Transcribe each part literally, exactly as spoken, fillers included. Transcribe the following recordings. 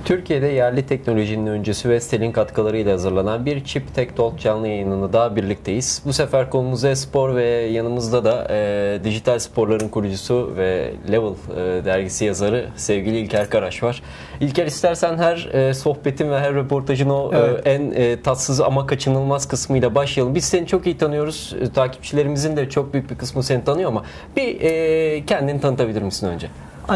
Türkiye'de yerli teknolojinin öncüsü Vestel'in katkılarıyla hazırlanan bir Chip Tech Talk canlı yayınını daha birlikteyiz. Bu sefer konumuz e-spor ve yanımızda da e, dijital sporların kurucusu ve Level e, dergisi yazarı sevgili İlker Karaş var. İlker, istersen her e, sohbetin ve her röportajın o evet. e, en e, tatsız ama kaçınılmaz kısmıyla başlayalım. Biz seni çok iyi tanıyoruz. E, takipçilerimizin de çok büyük bir kısmı seni tanıyor ama bir e, kendini tanıtabilir misin önce?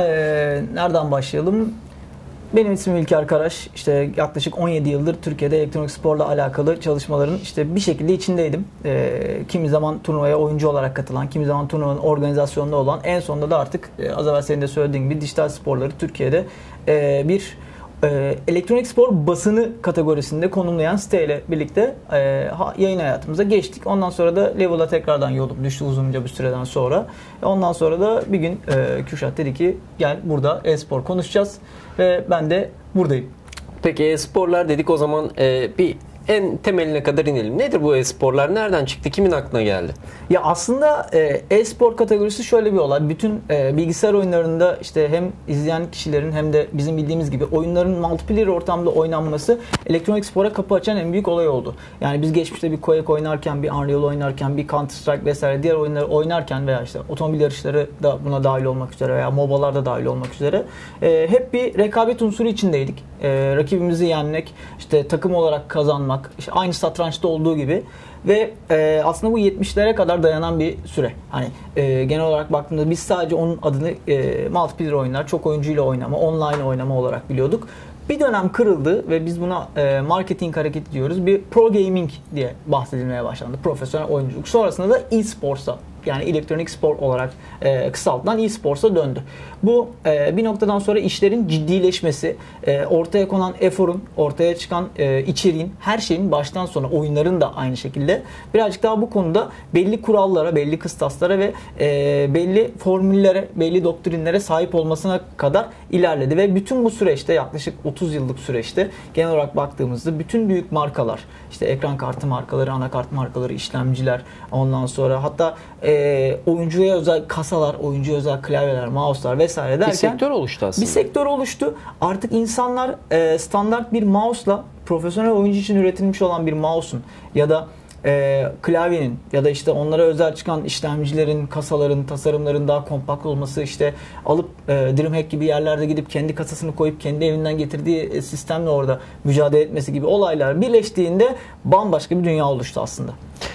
Ee, nereden başlayalım? Benim ismim İlker Karaş. İşte yaklaşık on yedi yıldır Türkiye'de elektronik sporla alakalı çalışmaların işte bir şekilde içindeydim. Ee, kimi zaman turnuvaya oyuncu olarak katılan, kimi zaman turnuvanın organizasyonunda olan, en sonunda da artık e, az evvel senin de söylediğin gibi dijital sporları Türkiye'de e, bir e, elektronik spor basını kategorisinde konumlayan siteyle birlikte e, ha, yayın hayatımıza geçtik. Ondan sonra da Level'a tekrardan yolum düştü uzunca bir süreden sonra. Ondan sonra da bir gün e, Kürşat dedi ki gel burada e-spor konuşacağız. Ve ben de buradayım. Peki e-sporlar dedik, o zaman e, bir en temeline kadar inelim. Nedir bu e-sporlar? Nereden çıktı? Kimin aklına geldi? Ya aslında e-spor kategorisi şöyle bir olay. Bütün e, bilgisayar oyunlarında işte hem izleyen kişilerin hem de bizim bildiğimiz gibi oyunların multiplayer ortamda oynanması elektronik spora kapı açan en büyük olay oldu. Yani biz geçmişte bir Quake oynarken, bir Unreal oynarken, bir Counter Strike vesaire diğer oyunları oynarken veya işte otomobil yarışları da buna dahil olmak üzere veya MOBA'lar da dahil olmak üzere e, hep bir rekabet unsuru içindeydik. E, rakibimizi yenmek, işte takım olarak kazanmak, İşte aynı satrançta olduğu gibi ve e, aslında bu yetmişlere kadar dayanan bir süre. Hani e, genel olarak baktığımda biz sadece onun adını e, multiplayer oyunlar, çok oyuncuyla oynama, online oynama olarak biliyorduk. Bir dönem kırıldı ve biz buna e, marketing hareketi diyoruz. Bir pro gaming diye bahsedilmeye başlandı. Profesyonel oyunculuk. Sonrasında da e-sports'a, yani elektronik spor olarak e, kısaltılan e-sports'a döndü. Bu e, bir noktadan sonra işlerin ciddileşmesi, e, ortaya konan eforun, ortaya çıkan e, içeriğin, her şeyin baştan sona, oyunların da aynı şekilde birazcık daha bu konuda belli kurallara, belli kıstaslara ve e, belli formüllere, belli doktrinlere sahip olmasına kadar ilerledi. Ve bütün bu süreçte, yaklaşık otuz yıllık süreçte genel olarak baktığımızda bütün büyük markalar, işte ekran kartı markaları, anakart markaları, işlemciler, ondan sonra hatta e, oyuncuya özel kasalar, oyuncuya özel klavyeler, mouse'lar vesaire derken bir sektör oluştu aslında. Bir sektör oluştu. Artık insanlar e, standart bir mouse'la, profesyonel oyuncu için üretilmiş olan bir mouse'un ya da e, klavyenin ya da işte onlara özel çıkan işlemcilerin, kasaların, tasarımların daha kompakt olması, işte alıp e, DreamHack gibi yerlerde gidip kendi kasasını koyup kendi evinden getirdiği sistemle orada mücadele etmesi gibi olaylar birleştiğinde bambaşka bir dünya oluştu aslında.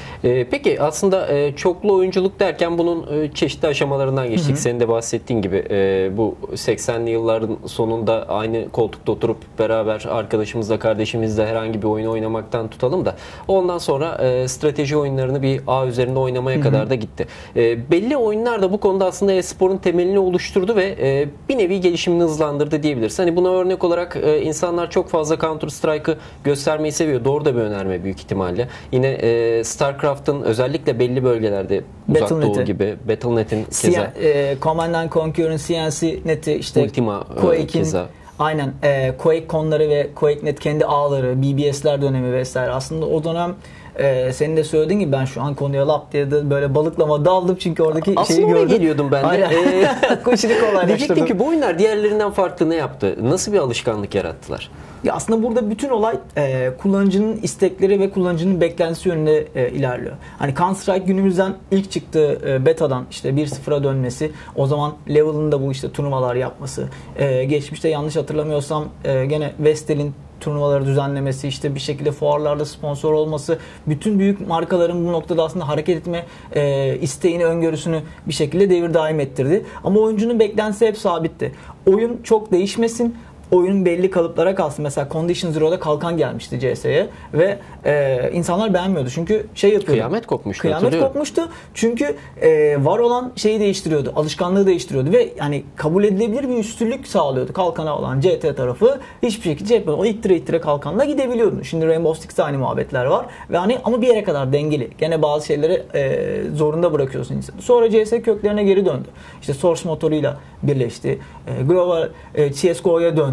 Peki aslında çoklu oyunculuk derken bunun çeşitli aşamalarından geçtik. Hı hı. Senin de bahsettiğin gibi bu seksenli yılların sonunda aynı koltukta oturup beraber arkadaşımızla, kardeşimizle herhangi bir oyunu oynamaktan tutalım da ondan sonra strateji oyunlarını bir ağ üzerinde oynamaya hı hı. kadar da gitti. Belli oyunlar da bu konuda aslında e-sporun temelini oluşturdu ve bir nevi gelişimini hızlandırdı diyebiliriz. Hani buna örnek olarak insanlar çok fazla Counter Strike'ı göstermeyi seviyor. Doğru da bir önerme büyük ihtimalle. Yine StarCraft özellikle belli bölgelerde, Uzak Doğu gibi, Battle nokta net'in keza, e, Command and Conquer'ın C N C neti, işte Ultima Quake'in keza. Aynen. E, Quake konları ve Quake nokta net kendi ağları, B B S'ler dönemi vesaire. Aslında o dönem e, senin de söylediğin gibi ben şu an konuya lap diye de böyle balıklama daldım çünkü oradaki aslında şeyi gördüm. Aslında geliyordum ben de. Koşunu kolaylaştırdım. Diyecektim ki bu oyunlar diğerlerinden farklı ne yaptı? Nasıl bir alışkanlık yarattılar? Ya aslında burada bütün olay e, kullanıcının istekleri ve kullanıcının beklentisi yönünde e, ilerliyor. Hani Counter Strike günümüzden ilk çıktığı e, betadan işte bir sıfıra dönmesi, o zaman Level'ın da bu işte turnuvalar yapması, e, geçmişte yanlış hatırlamıyorsam e, gene Vestel'in turnuvaları düzenlemesi, işte bir şekilde fuarlarda sponsor olması, bütün büyük markaların bu noktada aslında hareket etme e, isteğini, öngörüsünü bir şekilde devir daim ettirdi. Ama oyuncunun beklentisi hep sabitti. Oyun çok değişmesin, oyunun belli kalıplara kalsın. Mesela Condition Zero'da kalkan gelmişti C S'ye ve e, insanlar beğenmiyordu. Çünkü şey yapıyordu. Kıyamet kopmuştu. Kıyamet kopmuştu. Çünkü e, var olan şeyi değiştiriyordu. Alışkanlığı değiştiriyordu ve yani kabul edilebilir bir üstünlük sağlıyordu. Kalkana olan C T tarafı hiçbir şekilde şey yapmıyordu. O ittire ittire kalkanla gidebiliyordun. Şimdi Rainbow Six'te aynı muhabbetler var. Ve hani ama bir yere kadar dengeli. Gene bazı şeyleri e, zorunda bırakıyorsun insanı. Sonra C S köklerine geri döndü. İşte Source motoruyla birleşti. E, Global e, C S G O'ya döndü.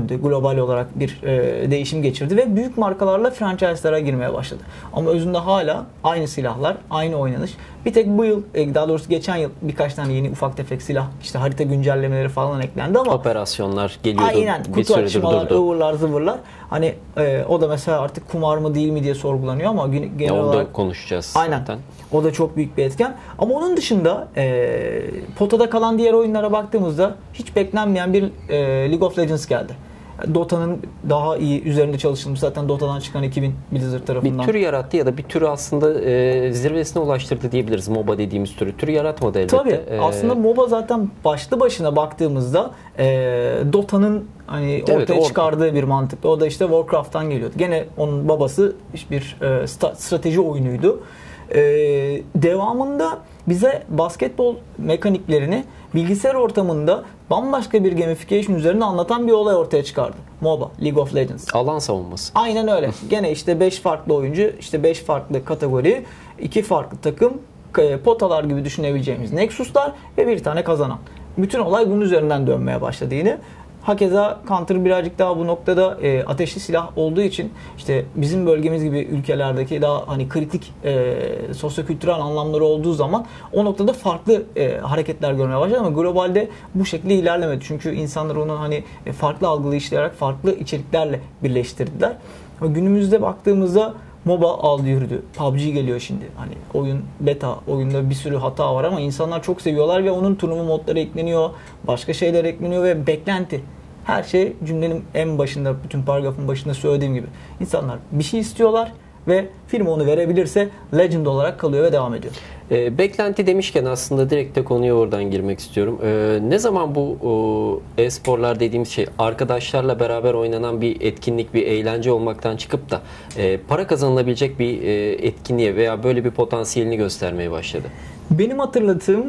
döndü. Global olarak bir e, değişim geçirdi ve büyük markalarla franchise'lara girmeye başladı. Ama özünde hala aynı silahlar, aynı oynanış. Bir tek bu yıl, daha doğrusu geçen yıl birkaç tane yeni ufak tefek silah, işte harita güncellemeleri falan eklendi ama operasyonlar geliyordu. Aynen, bir kutu süredir açmalar, durdu. ıvırlar zıvırlar. Hani e, o da mesela artık kumar mı değil mi diye sorgulanıyor ama genel ya onu olarak da konuşacağız. aynen. Zaten. O da çok büyük bir etken. Ama onun dışında e, potada kalan diğer oyunlara baktığımızda hiç beklenmeyen bir e, League of Legends geldi. Dota'nın daha iyi üzerinde çalışılmış. Zaten Dota'dan çıkan ekibin Blizzard tarafından. Bir tür yarattı ya da bir türü aslında e, zirvesine ulaştırdı diyebiliriz. MOBA dediğimiz türü. Tür yaratmadı elbette. Tabii. Ee, aslında MOBA zaten başlı başına baktığımızda e, Dota'nın hani ortaya evet, or- çıkardığı bir mantık. O da işte Warcraft'tan geliyordu. Gene onun babası bir e, strateji oyunuydu. E, devamında bize basketbol mekaniklerini bilgisayar ortamında bambaşka bir gamification üzerine anlatan bir olay ortaya çıkardı. MOBA, League of Legends. Alan savunması. Aynen öyle. Gene işte beş farklı oyuncu, işte beş farklı kategori, iki farklı takım, potalar gibi düşünebileceğimiz Nexus'lar ve bir tane kazanan. Bütün olay bunun üzerinden dönmeye başladı yine. Hakeza Counter birazcık daha bu noktada e, ateşli silah olduğu için işte bizim bölgemiz gibi ülkelerdeki daha hani kritik e, sosyokültürel anlamları olduğu zaman o noktada farklı e, hareketler görmeye başladı ama globalde bu şekilde ilerlemedi. Çünkü insanlar onu hani farklı algılayışlayarak farklı içeriklerle birleştirdiler. Ama günümüzde baktığımızda MOBA aldı yürüdü. P U B G geliyor şimdi. Hani oyun beta, oyunda bir sürü hata var ama insanlar çok seviyorlar ve onun turnuva modları ekleniyor. Başka şeyler ekleniyor ve beklenti. Her şey cümlenin en başında, bütün paragrafın başında söylediğim gibi. İnsanlar bir şey istiyorlar ve firma onu verebilirse Legend olarak kalıyor ve devam ediyor. E, beklenti demişken aslında direkt de konuya oradan girmek istiyorum. E, ne zaman bu e-sporlar dediğimiz şey arkadaşlarla beraber oynanan bir etkinlik, bir eğlence olmaktan çıkıp da e, para kazanılabilecek bir e, etkinliğe veya böyle bir potansiyelini göstermeye başladı? Benim hatırladığım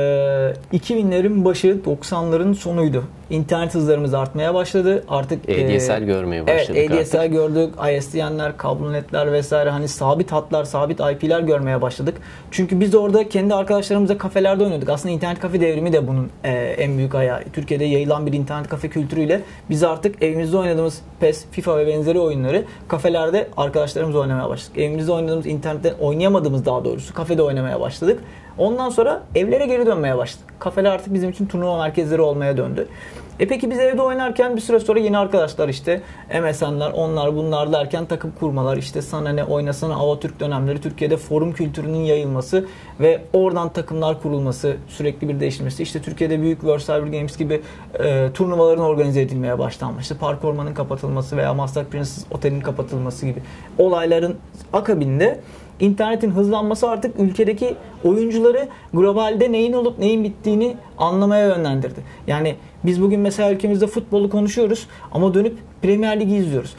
e, iki binlerin başı, doksanların sonuydu. İnternet hızlarımız artmaya başladı. Artık A D S L e, görmeye başladık. Evet, A D S L artık. gördük, I S D N'ler, kablonetler vesaire, hani sabit hatlar, sabit I P'ler görmeye başladık. Çünkü biz orada kendi arkadaşlarımızla kafelerde oynuyorduk. Aslında internet kafe devrimi de bunun e, en büyük ayağı. Türkiye'de yayılan bir internet kafe kültürüyle biz artık evimizde oynadığımız PES, FIFA ve benzeri oyunları kafelerde arkadaşlarımızla oynamaya başladık. Evimizde oynadığımız, internette oynayamadığımız daha doğrusu kafede oynamaya başladık. Ondan sonra evlere geri dönmeye başladık. Kafeler artık bizim için turnuva merkezleri olmaya döndü. E peki biz evde oynarken bir süre sonra yeni arkadaşlar, işte M S N'ler, onlar bunlar derken takım kurmalar, işte sana ne oynasana Avatürk dönemleri, Türkiye'de forum kültürünün yayılması ve oradan takımlar kurulması, sürekli bir değişmesi. İşte Türkiye'de büyük World Cyber Games gibi e, turnuvaların organize edilmeye başlanması, işte Park Orman'ın kapatılması veya Master Princess Otel'in kapatılması gibi olayların akabinde İnternetin hızlanması artık ülkedeki oyuncuları globalde neyin olup neyin bittiğini anlamaya yönlendirdi. Yani biz bugün mesela ülkemizde futbolu konuşuyoruz ama dönüp Premier Ligi izliyoruz.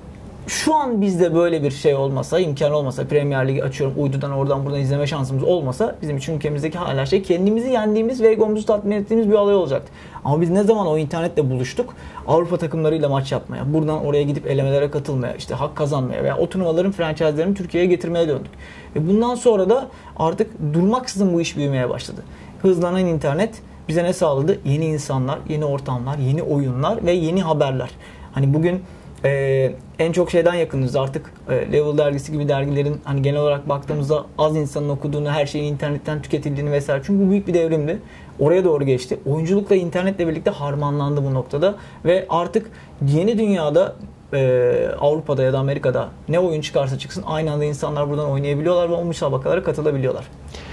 Şu an bizde böyle bir şey olmasa, imkan olmasa, Premier Ligi açıyorum uydudan oradan buradan izleme şansımız olmasa bizim için ülkemizdeki hala şey kendimizi yendiğimiz ve egomuzu tatmin ettiğimiz bir olay olacaktı. Ama biz ne zaman o internetle buluştuk? Avrupa takımlarıyla maç yapmaya, buradan oraya gidip elemelere katılmaya, işte hak kazanmaya veya o turnuvaların franchise'lerini Türkiye'ye getirmeye döndük. Ve bundan sonra da artık durmaksızın bu iş büyümeye başladı. Hızlanan internet bize ne sağladı? Yeni insanlar, yeni ortamlar, yeni oyunlar ve yeni haberler. Hani bugün Ee, en çok şeyden yakınız artık e, Level dergisi gibi dergilerin hani genel olarak baktığımızda az insanın okuduğunu, her şeyin internetten tüketildiğini vesaire. Çünkü bu büyük bir devrimdi. Oraya doğru geçti. Oyunculukla internetle birlikte harmanlandı bu noktada ve artık yeni dünyada e, Avrupa'da ya da Amerika'da ne oyun çıkarsa çıksın aynı anda insanlar buradan oynayabiliyorlar ve o müsabakalara katılabiliyorlar.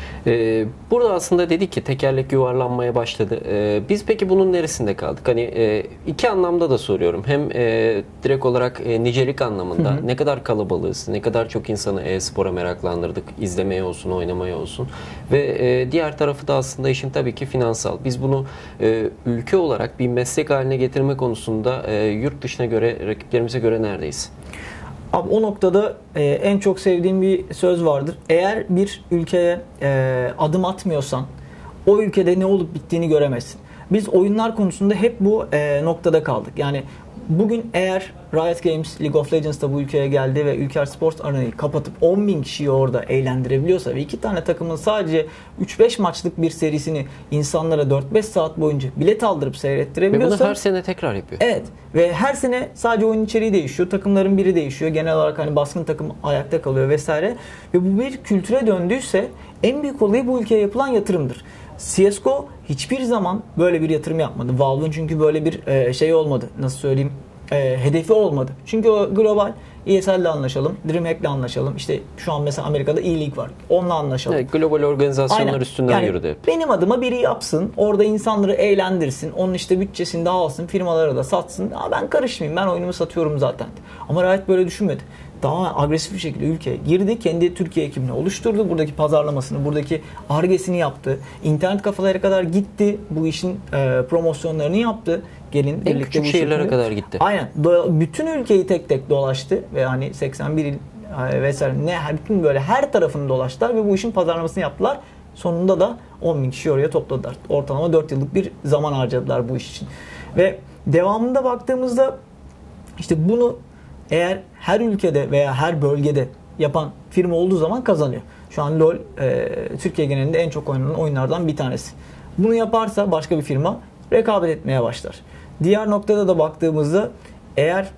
Burada aslında dedik ki tekerlek yuvarlanmaya başladı. Biz peki bunun neresinde kaldık? Hani iki anlamda da soruyorum. Hem direkt olarak nicelik anlamında, hı hı, ne kadar kalabalığız, ne kadar çok insanı e-spora meraklandırdık, izlemeye olsun, oynamaya olsun. Ve diğer tarafı da aslında işin tabii ki finansal. Biz bunu ülke olarak bir meslek haline getirme konusunda yurt dışına göre, rakiplerimize göre neredeyiz? Abi o noktada e, en çok sevdiğim bir söz vardır. Eğer bir ülkeye e, adım atmıyorsan o ülkede ne olup bittiğini göremezsin. Biz oyunlar konusunda hep bu e, noktada kaldık. Yani bugün eğer Riot Games League of Legends'ta bu ülkeye geldi ve Ülker Sports Arena'yı kapatıp on bin kişiyi orada eğlendirebiliyorsa ve iki tane takımın sadece üç beş maçlık bir serisini insanlara dört beş saat boyunca bilet aldırıp seyrettirebiliyorsa... Ve bunu her sene tekrar yapıyor. Evet. Ve her sene sadece oyun içeriği değişiyor. Takımların biri değişiyor. Genel olarak hani baskın takım ayakta kalıyor vesaire. Ve bu bir kültüre döndüyse en büyük olayı bu ülkeye yapılan yatırımdır. C S G O hiçbir zaman böyle bir yatırım yapmadı. Valve'ın çünkü böyle bir e, şey olmadı. Nasıl söyleyeyim? E, hedefi olmadı. Çünkü o global E S L'le anlaşalım, DreamHack'le anlaşalım. İşte şu an mesela Amerika'da E-League var. Onunla anlaşalım. Evet, global organizasyonlar Aynen. üstünden yani yürüdü hep. Benim adıma biri yapsın. Orada insanları eğlendirsin. Onun işte bütçesini de alsın. Firmalara da satsın. Aa, ben karışmayayım. Ben oyunumu satıyorum zaten. Ama Riot böyle düşünmedi. Daha agresif bir şekilde ülkeye girdi. Kendi Türkiye ekibini oluşturdu. Buradaki pazarlamasını, buradaki Ar-Ge'sini yaptı. İnternet kafalara kadar gitti. Bu işin e, promosyonlarını yaptı. Gelin en küçük şehirlere şekilde. kadar gitti. Aynen. Do- bütün ülkeyi tek tek dolaştı ve hani seksen bir il vesaire ne bütün böyle her tarafını dolaştılar ve bu işin pazarlamasını yaptılar. Sonunda da on bin kişi oraya topladılar. Ortalama dört yıllık bir zaman harcadılar bu iş için. Ve devamında baktığımızda işte bunu eğer her ülkede veya her bölgede yapan firma olduğu zaman kazanıyor. Şu an LoL e, Türkiye genelinde en çok oynanan oyunlardan bir tanesi. Bunu yaparsa başka bir firma rekabet etmeye başlar. Diğer noktada da baktığımızda eğer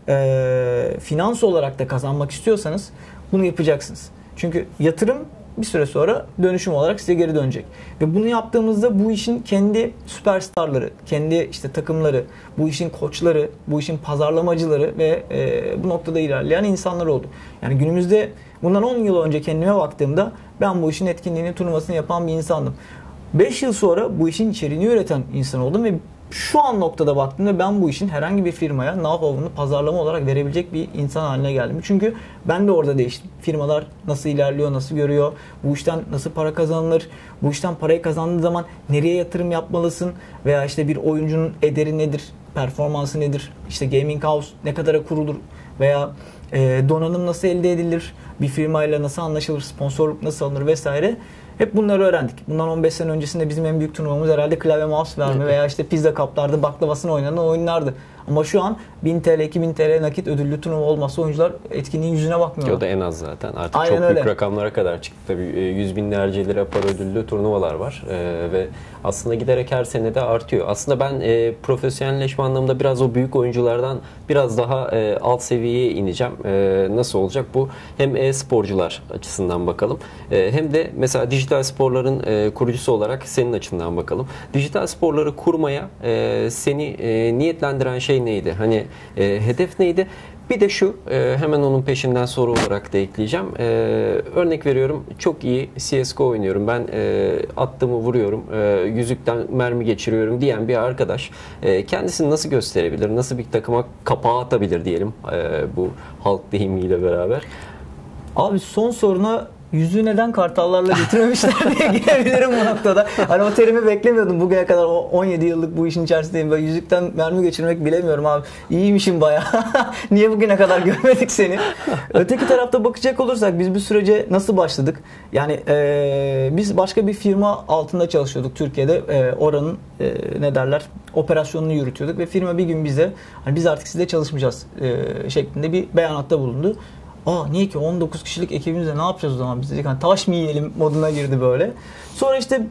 e, finans olarak da kazanmak istiyorsanız bunu yapacaksınız. Çünkü yatırım bir süre sonra dönüşüm olarak size geri dönecek. Ve bunu yaptığımızda bu işin kendi süperstarları, kendi işte takımları, bu işin koçları, bu işin pazarlamacıları ve e, bu noktada ilerleyen insanlar oldu. Yani günümüzde bundan on yıl önce kendime baktığımda ben bu işin etkinliğini, turnuvasını yapan bir insandım. beş yıl sonra bu işin içeriğini üreten insan oldum ve şu an noktada baktığımda ben bu işin herhangi bir firmaya ne yapalımını pazarlama olarak verebilecek bir insan haline geldim. Çünkü ben de orada değiştim. Firmalar nasıl ilerliyor, nasıl görüyor, bu işten nasıl para kazanılır, bu işten parayı kazandığın zaman nereye yatırım yapmalısın veya işte bir oyuncunun ederi nedir, performansı nedir, işte gaming house ne kadara kurulur veya e, donanım nasıl elde edilir, bir firmayla nasıl anlaşılır, sponsorluk nasıl alınır vesaire. Hep bunları öğrendik. Bundan on beş sene öncesinde bizim en büyük turnuvamız herhalde klavye mouse verme veya işte pizza kaplarda baklavasını oynanan oyunlardı. Ama şu an bin TL, iki bin TL nakit ödüllü turnuva olmazsa oyuncular etkinliğin yüzüne bakmıyorlar. O da en az zaten. Artık Aynen çok öyle. büyük rakamlara kadar çıktı. Tabii yüz binlerce lira para ödüllü turnuvalar var. Ee, ve aslında giderek her sene de artıyor. Aslında ben e, profesyonelleşme anlamında biraz o büyük oyunculardan biraz daha e, alt seviyeye ineceğim. E, nasıl olacak bu? Hem e-sporcular açısından bakalım. E, hem de mesela dijital sporların e, kurucusu olarak senin açından bakalım. Dijital sporları kurmaya e, seni e, niyetlendiren şey neydi? Hani e, hedef neydi? Bir de şu, e, hemen onun peşinden soru olarak da ekleyeceğim. E, örnek veriyorum, çok iyi C S G O oynuyorum. Ben e, attığımı vuruyorum, e, yüzükten mermi geçiriyorum diyen bir arkadaş e, kendisini nasıl gösterebilir? Nasıl bir takıma kapağı atabilir diyelim e, bu halk deyimiyle beraber? Abi son soruna yüzü neden kartallarla getirmemişler diye girebilirim bu noktada. Hani o terimi beklemiyordum bugüne kadar. O on yedi yıllık bu işin içerisindeyim. Böyle yüzükten mermi geçirmek bilemiyorum abi. İyiymişim bayağı. Niye bugüne kadar görmedik seni? Öteki tarafta bakacak olursak biz bu sürece nasıl başladık? Yani e, biz başka bir firma altında çalışıyorduk Türkiye'de. E, oranın e, ne derler operasyonunu yürütüyorduk ve firma bir gün bize hani biz artık sizle çalışmayacağız e, şeklinde bir beyanatta bulundu. Aa niye ki on dokuz kişilik ekibimizle ne yapacağız o zaman biz dedik hani taş mı yiyelim moduna girdi böyle. Sonra işte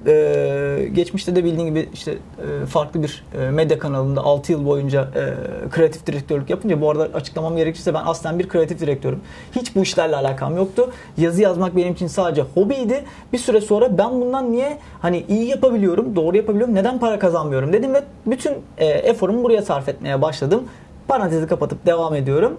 e, geçmişte de bildiğin gibi işte e, farklı bir e, medya kanalında altı yıl boyunca e, kreatif direktörlük yapınca bu arada açıklamam gerekirse ben aslen bir kreatif direktörüm. Hiç bu işlerle alakam yoktu. Yazı yazmak benim için sadece hobiydi. Bir süre sonra ben bundan niye hani iyi yapabiliyorum, doğru yapabiliyorum, neden para kazanmıyorum dedim ve bütün e, eforumu buraya sarf etmeye başladım. Parantezi kapatıp devam ediyorum.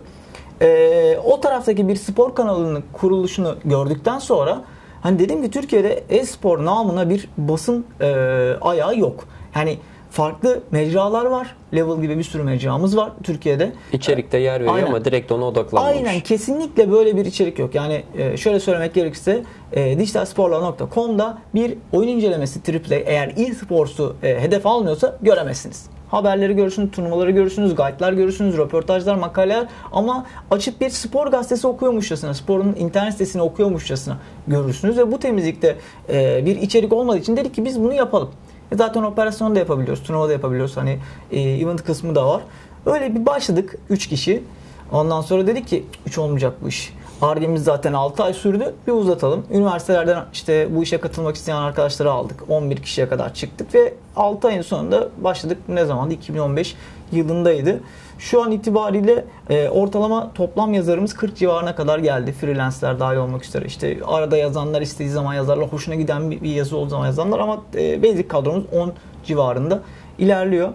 Ee, o taraftaki bir spor kanalının kuruluşunu gördükten sonra hani dedim ki Türkiye'de e-spor namına bir basın e, ayağı yok. Yani farklı mecralar var. Level gibi bir sürü mecramız var Türkiye'de. İçerikte yer veriyor Aynen. ama direkt ona odaklanmamış. Aynen kesinlikle böyle bir içerik yok. Yani e, şöyle söylemek gerekirse e, dijital sporlar nokta com'da bir oyun incelemesi triple eğer e-sporsu e, hedef almıyorsa göremezsiniz. Haberleri görürsünüz, turnuvaları görürsünüz, guide'lar görürsünüz, röportajlar, makaleler ama açıp bir spor gazetesi okuyormuşçasına, sporun internet sitesini okuyormuşçasına görürsünüz ve bu temizlikte e, bir içerik olmadığı için dedik ki biz bunu yapalım. E zaten operasyonu da yapabiliyoruz, turnuva da yapabiliyoruz. Hani e, event kısmı da var. Öyle bir başladık üç kişi. Ondan sonra dedik ki üç olmayacak bu iş. Ar-Ge'miz zaten altı ay sürdü. Bir uzatalım. Üniversitelerden işte bu işe katılmak isteyen arkadaşları aldık. on bir kişiye kadar çıktık ve altı ayın sonunda başladık. Ne zamandı? iki bin on beş yılındaydı. Şu an itibariyle e, ortalama toplam yazarımız kırk civarına kadar geldi. Freelance'ler dahil olmak üzere. İşte arada yazanlar, istediği zaman yazarlar, hoşuna giden bir, bir yazı olduğu zaman yazanlar, ama e, basic kadromuz on civarında ilerliyor.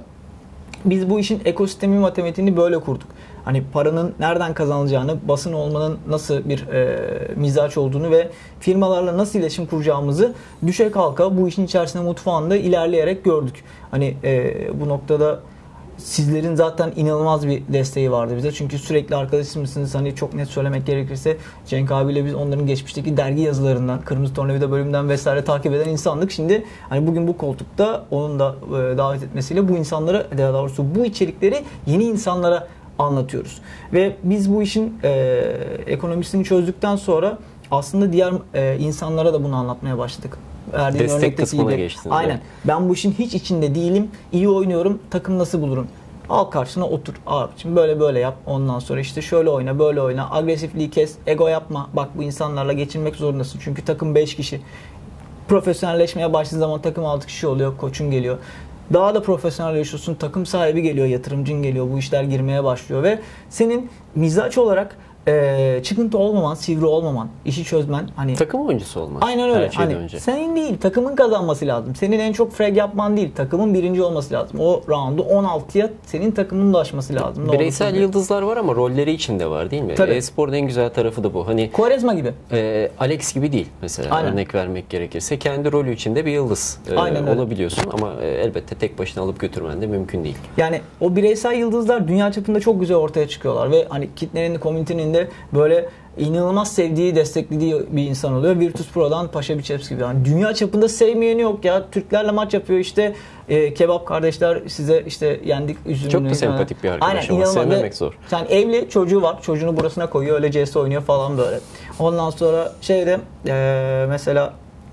Biz bu işin ekosistemi matematiğini böyle kurduk. Hani paranın nereden kazanılacağını, basın olmanın nasıl bir e, mizaç olduğunu ve firmalarla nasıl iletişim kuracağımızı düşe kalka bu işin içerisinde, mutfağında ilerleyerek gördük. Hani e, bu noktada sizlerin zaten inanılmaz bir desteği vardı bize. Çünkü sürekli arkadaşımızsınız. Hani çok net söylemek gerekirse Cenk abiyle biz onların geçmişteki dergi yazılarından, Kırmızı Tornavida bölümünden vesaire takip eden insanlık. Şimdi hani bugün bu koltukta onun da e, davet etmesiyle bu insanlara, daha doğrusu bu içerikleri yeni insanlara anlatıyoruz. Ve biz bu işin e, ekonomisini çözdükten sonra aslında diğer e, insanlara da bunu anlatmaya başladık. Verdiğin destek kısmına geçtiniz. Aynen. Ben bu işin hiç içinde değilim. İyi oynuyorum. Takım nasıl bulurum? Al karşına otur. Abiciğim böyle böyle yap. Ondan sonra işte şöyle oyna, böyle oyna. Agresifliği kes. Ego yapma. Bak bu insanlarla geçinmek zorundasın. Çünkü takım beş kişi. Profesyonelleşmeye başladığı zaman takım altı kişi oluyor. Koçun geliyor. Daha da profesyonelleşiyorsun. Takım sahibi geliyor, yatırımcın geliyor. Bu işler girmeye başlıyor ve senin mizaç olarak e, çıkıntı olmaman, sivri olmaman, işi çözmen, hani takım oyuncusu olmak. Aynen öyle. Hani önce. Senin değil, takımın kazanması lazım. Senin en çok frag yapman değil, takımın birinci olması lazım. O roundu on altıya senin takımın da aşması lazım. Bireysel yıldızlar var ama rolleri içinde var değil mi? Tabii. E-sporun en güzel tarafı da bu. Hani Quaresma gibi. E, Alex gibi değil mesela. Aynen. Örnek vermek gerekirse kendi rolü içinde bir yıldız e, olabiliyorsun ama e, elbette tek başına alıp götürmen de mümkün değil. Yani o bireysel yıldızlar dünya çapında çok güzel ortaya çıkıyorlar ve hani kitlenin, komünitenin de böyle inanılmaz sevdiği, desteklediği bir insan oluyor. Virtus Pro'dan Paşa Biceps gibi. Yani dünya çapında sevmeyeni yok ya. Türklerle maç yapıyor işte. E, kebap kardeşler size işte yendik üzümünü. Çok da sempatik bir arkadaş ama sevmemek zor. Yani evli, çocuğu var. Çocuğunu burasına koyuyor. Öyle C S oynuyor falan böyle. Ondan sonra şeyde e, mesela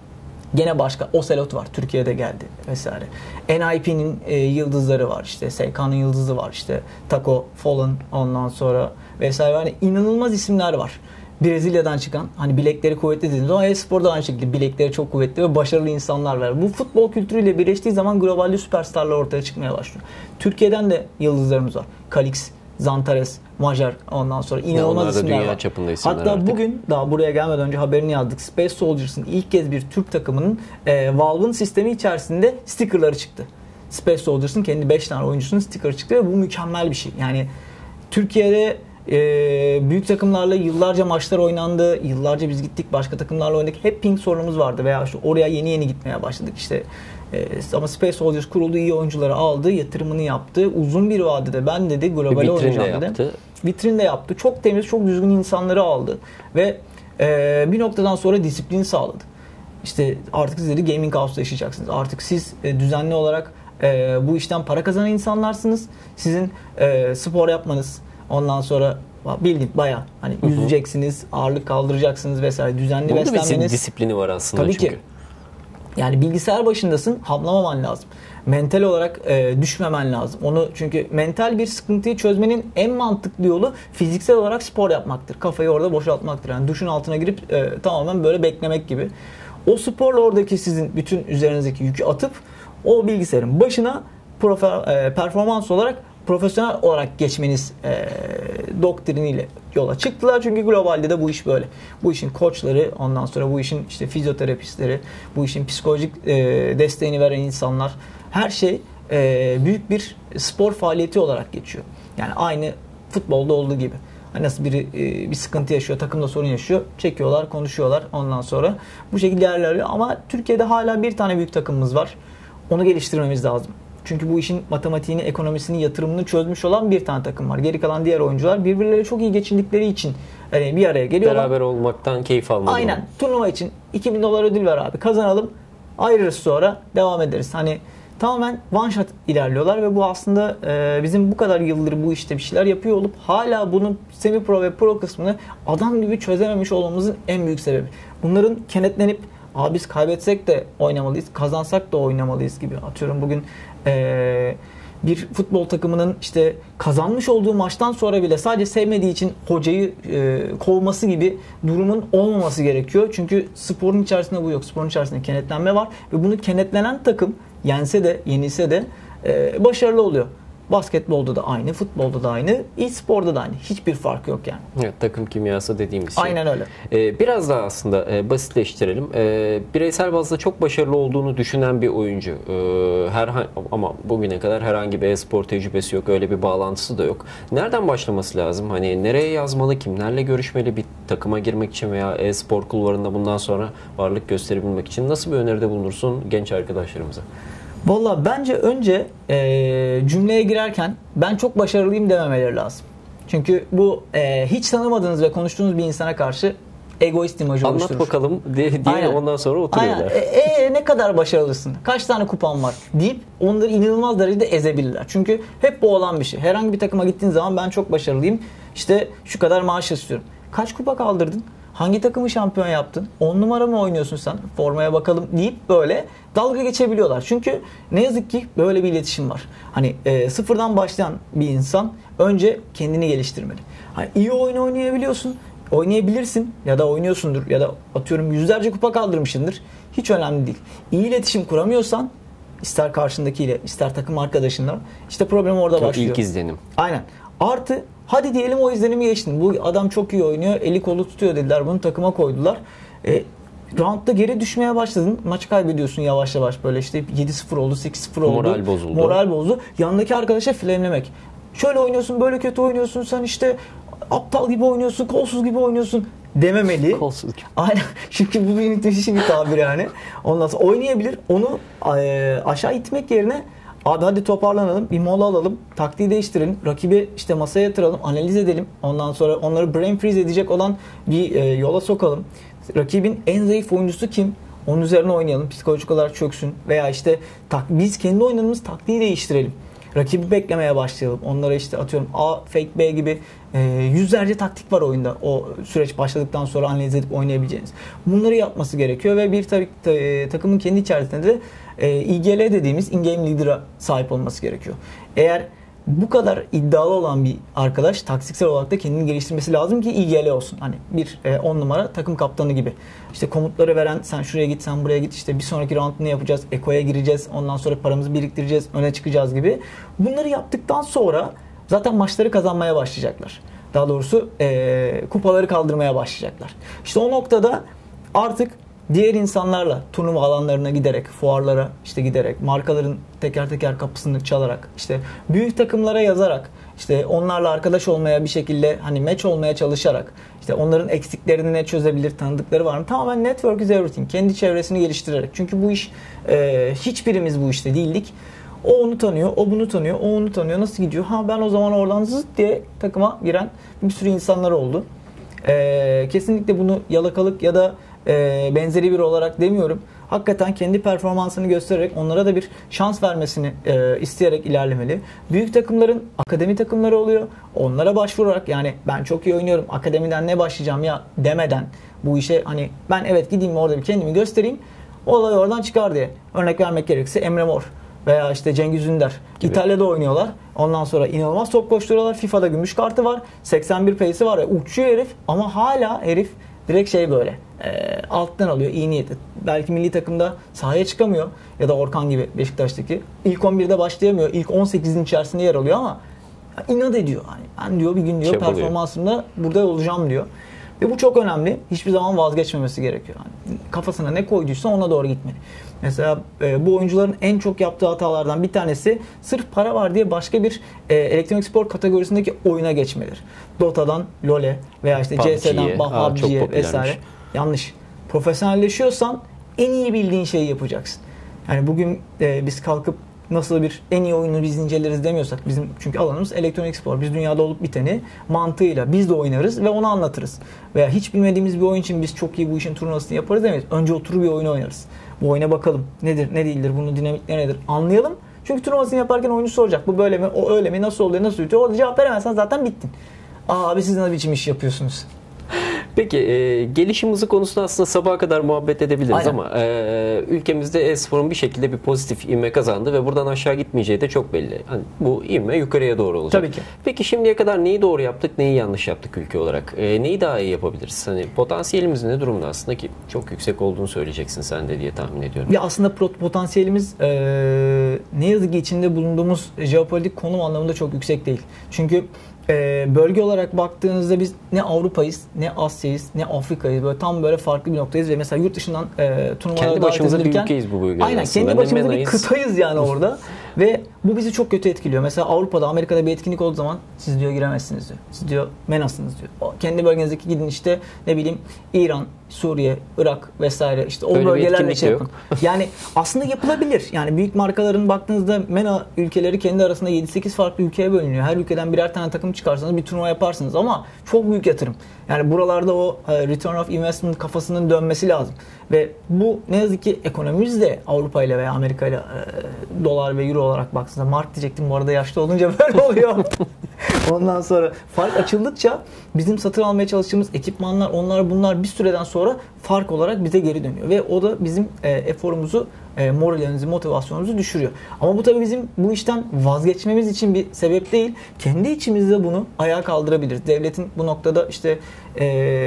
gene başka Ocelot var. Türkiye'de geldi vesaire. N I P'nin e, yıldızları var. İşte S K'nın yıldızı var. İşte Taco, Fallen, ondan sonra vesaire. Yani inanılmaz isimler var. Brezilya'dan çıkan, hani bilekleri kuvvetli dediğimiz zaman e-sporda aynı şekilde bilekleri çok kuvvetli ve başarılı insanlar var. Bu futbol kültürüyle birleştiği zaman globalde süperstarlar ortaya çıkmaya başlıyor. Türkiye'den de yıldızlarımız var. Kalix, Zantares, Macar, ondan sonra inanılmaz isimler dünya var. çapında isimler Hatta artık. Bugün daha buraya gelmeden önce haberini yazdık. Space Soldiers'ın ilk kez bir Türk takımının e, Valve'ın sistemi içerisinde stickerları çıktı. Space Soldiers'ın kendi beş tane oyuncusunun stickerı çıktı ve bu mükemmel bir şey. Yani Türkiye'de e, büyük takımlarla yıllarca maçlar oynandı. Yıllarca biz gittik, başka takımlarla oynadık. Hep ping sorunumuz vardı veya işte oraya yeni yeni gitmeye başladık işte. Ee, ama Space Soldiers kuruldu, iyi oyuncuları aldı, yatırımını yaptı. Uzun bir vadede ben dedi globale oynayacağım dedi. Vitrin de yaptı. Çok temiz, çok düzgün insanları aldı. Ve e, bir noktadan sonra disiplin sağladı. İşte artık siz dedi Gaming House'da yaşayacaksınız. Artık siz e, düzenli olarak e, bu işten para kazanan insanlarsınız. Sizin e, spor yapmanız, ondan sonra bildik bayağı hani hı hı. yüzeceksiniz, ağırlık kaldıracaksınız vesaire. Düzenli Bunda beslenmeniz. Bir disiplini var aslında tabii çünkü. Ki. Yani bilgisayar başındasın, hamlamaman lazım. Mental olarak e, düşmemen lazım. Onu çünkü mental bir sıkıntıyı çözmenin en mantıklı yolu fiziksel olarak spor yapmaktır. Kafayı orada boşaltmaktır. Yani duşun altına girip e, tamamen böyle beklemek gibi. O sporla oradaki sizin bütün üzerinizdeki yükü atıp o bilgisayarın başına profe, e, performans olarak profesyonel olarak geçmeniz e, doktriniyle yola çıktılar. Çünkü globalde de bu iş böyle. Bu işin koçları, ondan sonra bu işin işte fizyoterapistleri, bu işin psikolojik e, desteğini veren insanlar, her şey e, büyük bir spor faaliyeti olarak geçiyor. Yani aynı futbolda olduğu gibi. Hani nasıl biri e, bir sıkıntı yaşıyor, takımda sorun yaşıyor, çekiyorlar, konuşuyorlar ondan sonra. Bu şekilde ilerliyor. Ama Türkiye'de hala bir tane büyük takımımız var. Onu geliştirmemiz lazım. Çünkü bu işin matematiğini, ekonomisini, yatırımını çözmüş olan bir tane takım var. Geri kalan diğer oyuncular birbirleriyle çok iyi geçindikleri için yani bir araya geliyorlar. Beraber olmaktan keyif almalı. Aynen. Mı? Turnuva için iki bin dolar ödül ver abi. Kazanalım. Ayrılırız sonra. Devam ederiz. Hani tamamen one shot ilerliyorlar ve bu aslında e, bizim bu kadar yıldır bu işte bir şeyler yapıyor olup hala bunun semi pro ve pro kısmını adam gibi çözememiş olmamızın en büyük sebebi. Bunların kenetlenip abi biz kaybetsek de oynamalıyız, kazansak da oynamalıyız gibi. Atıyorum bugün Ee, bir futbol takımının işte kazanmış olduğu maçtan sonra bile sadece sevmediği için hocayı e, kovması gibi durumun olmaması gerekiyor. Çünkü sporun içerisinde bu yok. Sporun içerisinde kenetlenme var ve bunu kenetlenen takım yense de yenilse de e, başarılı oluyor. Basketbolda da aynı, futbolda da aynı, e-sporda da aynı. Hiçbir fark yok yani. Evet, takım kimyası dediğimiz şey. Aynen öyle. Ee, biraz daha aslında e, basitleştirelim. Ee, bireysel bazda çok başarılı olduğunu düşünen bir oyuncu. Ee, her ama bugüne kadar herhangi bir e-spor tecrübesi yok, öyle bir bağlantısı da yok. Nereden başlaması lazım? Hani nereye yazmalı, kimlerle görüşmeli bir takıma girmek için veya e-spor kulvarında bundan sonra varlık gösterebilmek için nasıl bir öneride bulunursun genç arkadaşlarımıza? Valla bence önce e, cümleye girerken ben çok başarılıyım dememeleri lazım. Çünkü bu e, hiç tanımadığınız ve konuştuğunuz bir insana karşı egoist imajı Anlat oluşturur. Anlat bakalım diye, diye ondan sonra oturuyorlar. Aynen. E, e, ne kadar başarılısın? Kaç tane kupan var? Deyip onları inanılmaz derecede ezebilirler. Çünkü hep bu olan bir şey. Herhangi bir takıma gittiğin zaman ben çok başarılıyım. İşte şu kadar maaş istiyorum. Kaç kupa kaldırdın? Hangi takımı şampiyon yaptın? on numara mı oynuyorsun sen? Formaya bakalım deyip böyle dalga geçebiliyorlar. Çünkü ne yazık ki böyle bir iletişim var. Hani e, sıfırdan başlayan bir insan önce kendini geliştirmeli. Hani iyi oyun oynayabiliyorsun, oynayabilirsin ya da oynuyorsundur ya da atıyorum yüzlerce kupa kaldırmışsındır. Hiç önemli değil. İyi iletişim kuramıyorsan ister karşındakiyle ister takım arkadaşınla işte problem orada çok başlıyor. İlk izlenim. Aynen. Artı hadi diyelim o izlenimi geçtin. Bu adam çok iyi oynuyor, eli kolu tutuyor dediler. Bunu takıma koydular. E, roundda geri düşmeye başladın. Maç kaybediyorsun yavaş yavaş böyle işte yedi sıfır oldu, sekiz sıfır oldu. Moral bozuldu. Moral bozdu. Yanındaki arkadaşa frenlemek. Şöyle oynuyorsun, böyle kötü oynuyorsun. Sen işte aptal gibi oynuyorsun, kolsuz gibi oynuyorsun dememeli. Kolsuz gibi. Aynen. Çünkü bu bir müthiş bir tabir yani. Ondan sonra oynayabilir. Onu e, aşağı itmek yerine abi hadi toparlanalım, bir mola alalım, taktiği değiştirelim, rakibi işte masaya yatıralım, analiz edelim. Ondan sonra onları brain freeze edecek olan bir e, yola sokalım. Rakibin en zayıf oyuncusu kim? Onun üzerine oynayalım, psikolojik olarak çöksün. Veya işte tak, biz kendi oynadığımız taktiği değiştirelim. Rakibi beklemeye başlayalım. Onlara işte atıyorum A, fake B gibi e, yüzlerce taktik var oyunda. O süreç başladıktan sonra analiz edip oynayabileceğiniz. Bunları yapması gerekiyor ve bir tabii e, takımın kendi içerisinde de e, I G L dediğimiz in-game leader'a sahip olması gerekiyor. Eğer bu kadar iddialı olan bir arkadaş taktiksel olarak da kendini geliştirmesi lazım ki I G L olsun. Hani bir on numara takım kaptanı gibi. İşte komutları veren sen şuraya git sen buraya git işte bir sonraki round ne yapacağız? Eko'ya gireceğiz. Ondan sonra paramızı biriktireceğiz. Öne çıkacağız gibi. Bunları yaptıktan sonra zaten maçları kazanmaya başlayacaklar. Daha doğrusu e, kupaları kaldırmaya başlayacaklar. İşte o noktada artık diğer insanlarla turnuva alanlarına giderek, fuarlara işte giderek, markaların teker teker kapısını çalarak, işte büyük takımlara yazarak, işte onlarla arkadaş olmaya bir şekilde hani match olmaya çalışarak, işte onların eksiklerini ne çözebilir, tanıdıkları var mı? Tamamen network is everything. Kendi çevresini geliştirerek. Çünkü bu iş e, hiçbirimiz bu işte değildik. O onu tanıyor, o bunu tanıyor, o onu tanıyor. Nasıl gidiyor? Ha ben o zaman oradan zıt diye takıma giren bir sürü insanlar oldu. E, kesinlikle bunu yalakalık ya da e, benzeri biri olarak demiyorum. Hakikaten kendi performansını göstererek onlara da bir şans vermesini e, isteyerek ilerlemeli. Büyük takımların akademi takımları oluyor. Onlara başvurarak yani ben çok iyi oynuyorum, akademiden ne başlayacağım ya demeden bu işe hani ben evet gideyim orada bir kendimi göstereyim. Olay oradan çıkar diye. Örnek vermek gerekirse Emre Mor veya işte Cengiz Ünder. Gibi. İtalya'da oynuyorlar. Ondan sonra inanılmaz top koşturuyorlar. FIFA'da gümüş kartı var. seksen bir pace'i var. Uçuyor herif ama hala herif direkt şey böyle e, alttan alıyor iyi niyeti. Belki milli takımda sahaya çıkamıyor ya da Orkan gibi Beşiktaş'taki. İlk on birde başlayamıyor. İlk on sekizin içerisinde yer alıyor ama inat ediyor. Hani ben diyor bir gün diyor Çabuk performansımda burada olacağım diyor. Ve bu çok önemli. Hiçbir zaman vazgeçmemesi gerekiyor. Yani kafasına ne koyduysa ona doğru gitmeli. Mesela e, bu oyuncuların en çok yaptığı hatalardan bir tanesi sırf para var diye başka bir e, elektronik spor kategorisindeki oyuna geçmeleri. Dota'dan LoL'e veya işte C S'den P U B G'ye vesaire. Yanlış. Profesyonelleşiyorsan en iyi bildiğin şeyi yapacaksın. Yani bugün e, biz kalkıp nasıl bir en iyi oyunu biz inceleriz demiyorsak bizim çünkü alanımız elektronik spor. Biz dünyada olup biteni mantığıyla biz de oynarız ve onu anlatırız. Veya hiç bilmediğimiz bir oyun için biz çok iyi bu işin turnuvasını yaparız demeyiz. Önce oturup bir oyunu oynarız. Bu oyuna bakalım. Nedir, ne değildir, bunun dinamikleri nedir anlayalım. Çünkü turnuvasını yaparken oyuncu soracak. Bu böyle mi, o öyle mi, nasıl oluyor, nasıl yürütüyor. Orada cevap veremezsen zaten bittin. Aa abi siz ne biçim iş yapıyorsunuz? Peki e, gelişim hızı konusunda aslında sabaha kadar muhabbet edebiliriz. Aynen. Ama e, ülkemizde e-sporun bir şekilde bir pozitif ivme kazandı ve buradan aşağı gitmeyeceği de çok belli. Hani bu ivme yukarıya doğru olacak. Tabii ki. Peki şimdiye kadar neyi doğru yaptık, neyi yanlış yaptık ülke olarak? E, neyi daha iyi yapabiliriz? Hani potansiyelimiz ne durumda aslında, ki çok yüksek olduğunu söyleyeceksin sen de diye tahmin ediyorum. Ya aslında potansiyelimiz e, ne yazık ki içinde bulunduğumuz jeopolitik konum anlamında çok yüksek değil. Çünkü e, bölge olarak baktığınızda biz ne Avrupa'yız, ne Asya'yız, ne Afrika'yız. Böyle tam böyle farklı bir noktayız ve mesela yurt dışından e, turnuvalara davet edilirken... Kendi başımıza bir ülkeyiz bu bölgede. Aynen, aslında. kendi başımıza bir kıtayız yani orada. Ve bu bizi çok kötü etkiliyor. Mesela Avrupa'da, Amerika'da bir etkinlik olduğu zaman siz diyor giremezsiniz diyor. Siz diyor menasınız diyor. O, kendi bölgenizdeki gidin işte ne bileyim İran, Suriye, Irak vesaire işte o bölgelerle şey yapın. Yani aslında yapılabilir. Yani büyük markaların baktığınızda MENA ülkeleri kendi arasında yedi sekiz farklı ülkeye bölünüyor. Her ülkeden birer tane takım çıkarsanız bir turnuva yaparsınız ama çok büyük yatırım. Yani buralarda o return of investment kafasının dönmesi lazım. Ve bu ne yazık ki ekonomimiz de Avrupa ile veya Amerika ile e, dolar ve euro olarak baktığınızda, mark diyecektim bu arada, yaşlı olunca böyle oluyor. Ondan sonra fark açıldıkça bizim satın almaya çalıştığımız ekipmanlar, onlar bunlar bir süreden sonra fark olarak bize geri dönüyor. Ve o da bizim e, eforumuzu, e, moralimizi, motivasyonumuzu düşürüyor. Ama bu tabii bizim bu işten vazgeçmemiz için bir sebep değil. Kendi içimizde bunu ayağa kaldırabiliriz. Devletin bu noktada işte e,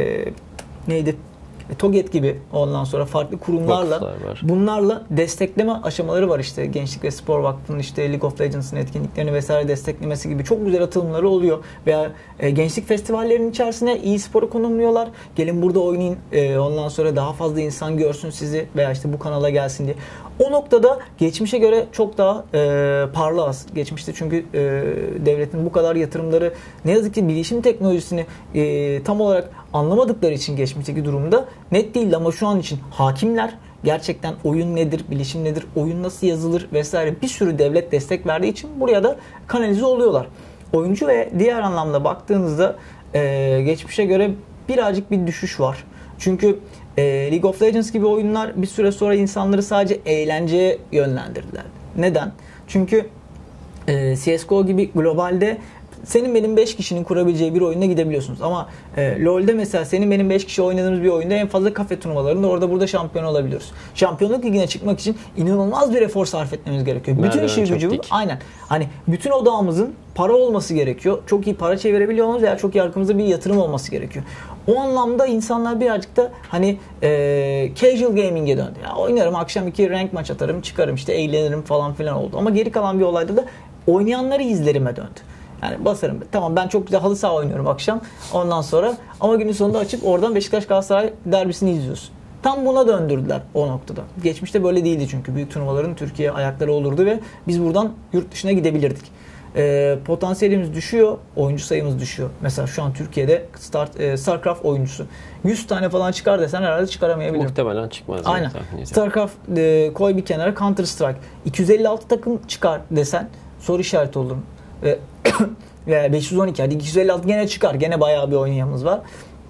neydi? TOGET gibi ondan sonra farklı kurumlarla bunlarla destekleme aşamaları var işte. Gençlik ve Spor Vakfı'nın işte League of Legends'ın etkinliklerini vesaire desteklemesi gibi çok güzel atılımları oluyor. Veya e, gençlik festivallerinin içerisine e-sporu konumluyorlar. Gelin burada oynayın, e, ondan sonra daha fazla insan görsün sizi veya işte bu kanala gelsin diye. O noktada geçmişe göre çok daha e, parlağız. Geçmişte çünkü e, devletin bu kadar yatırımları ne yazık ki bilişim teknolojisini e, tam olarak anlamadıkları için geçmişteki durumda net değil ama şu an için hakimler. Gerçekten oyun nedir, bilişim nedir, oyun nasıl yazılır vesaire bir sürü devlet destek verdiği için buraya da kanalize oluyorlar. Oyuncu ve diğer anlamda baktığınızda e, geçmişe göre birazcık bir düşüş var. Çünkü e, League of Legends gibi oyunlar bir süre sonra insanları sadece eğlenceye yönlendirdiler. Neden? Çünkü e, C S G O gibi globalde senin benim beş kişinin kurabileceği bir oyuna gidebiliyorsunuz. Ama e, LoL'de mesela senin benim beş kişi oynadığımız bir oyunda en fazla kafe turnuvalarında orada burada şampiyon olabiliyoruz. Şampiyonluk ligine çıkmak için inanılmaz bir efor sarf etmemiz gerekiyor. Bütün işi gücü bu. Aynen. Hani bütün odağımızın para olması gerekiyor. Çok iyi para çevirebiliyor olmamız veya çok iyi arkamızda bir yatırım olması gerekiyor. O anlamda insanlar birazcık da hani e, casual gaming'e döndü. Ya oynarım, akşam iki rank maç atarım, çıkarım işte eğlenirim falan filan oldu. Ama geri kalan bir olayda da oynayanları izlerime döndü. Yani basarım. Tamam ben çok güzel halı saha oynuyorum akşam. Ondan sonra ama günün sonunda açıp oradan Beşiktaş Galatasaray derbisini izliyorsun. Tam buna döndürdüler o noktada. Geçmişte böyle değildi çünkü. Büyük turnuvaların Türkiye ayakları olurdu ve biz buradan yurt dışına gidebilirdik. Ee, potansiyelimiz düşüyor, oyuncu sayımız düşüyor. Mesela şu an Türkiye'de Start, e, StarCraft oyuncusu yüz tane falan çıkar desen herhalde çıkaramayabilirim. Muhtemelen çıkmaz. Aynen. StarCraft e, koy bir kenara, Counter Strike iki yüz elli altı takım çıkar desen soru işareti olur. Ve ve beş yüz on iki, hadi iki yüz elli altı gene çıkar. Gene bayağı bir oynayamız var.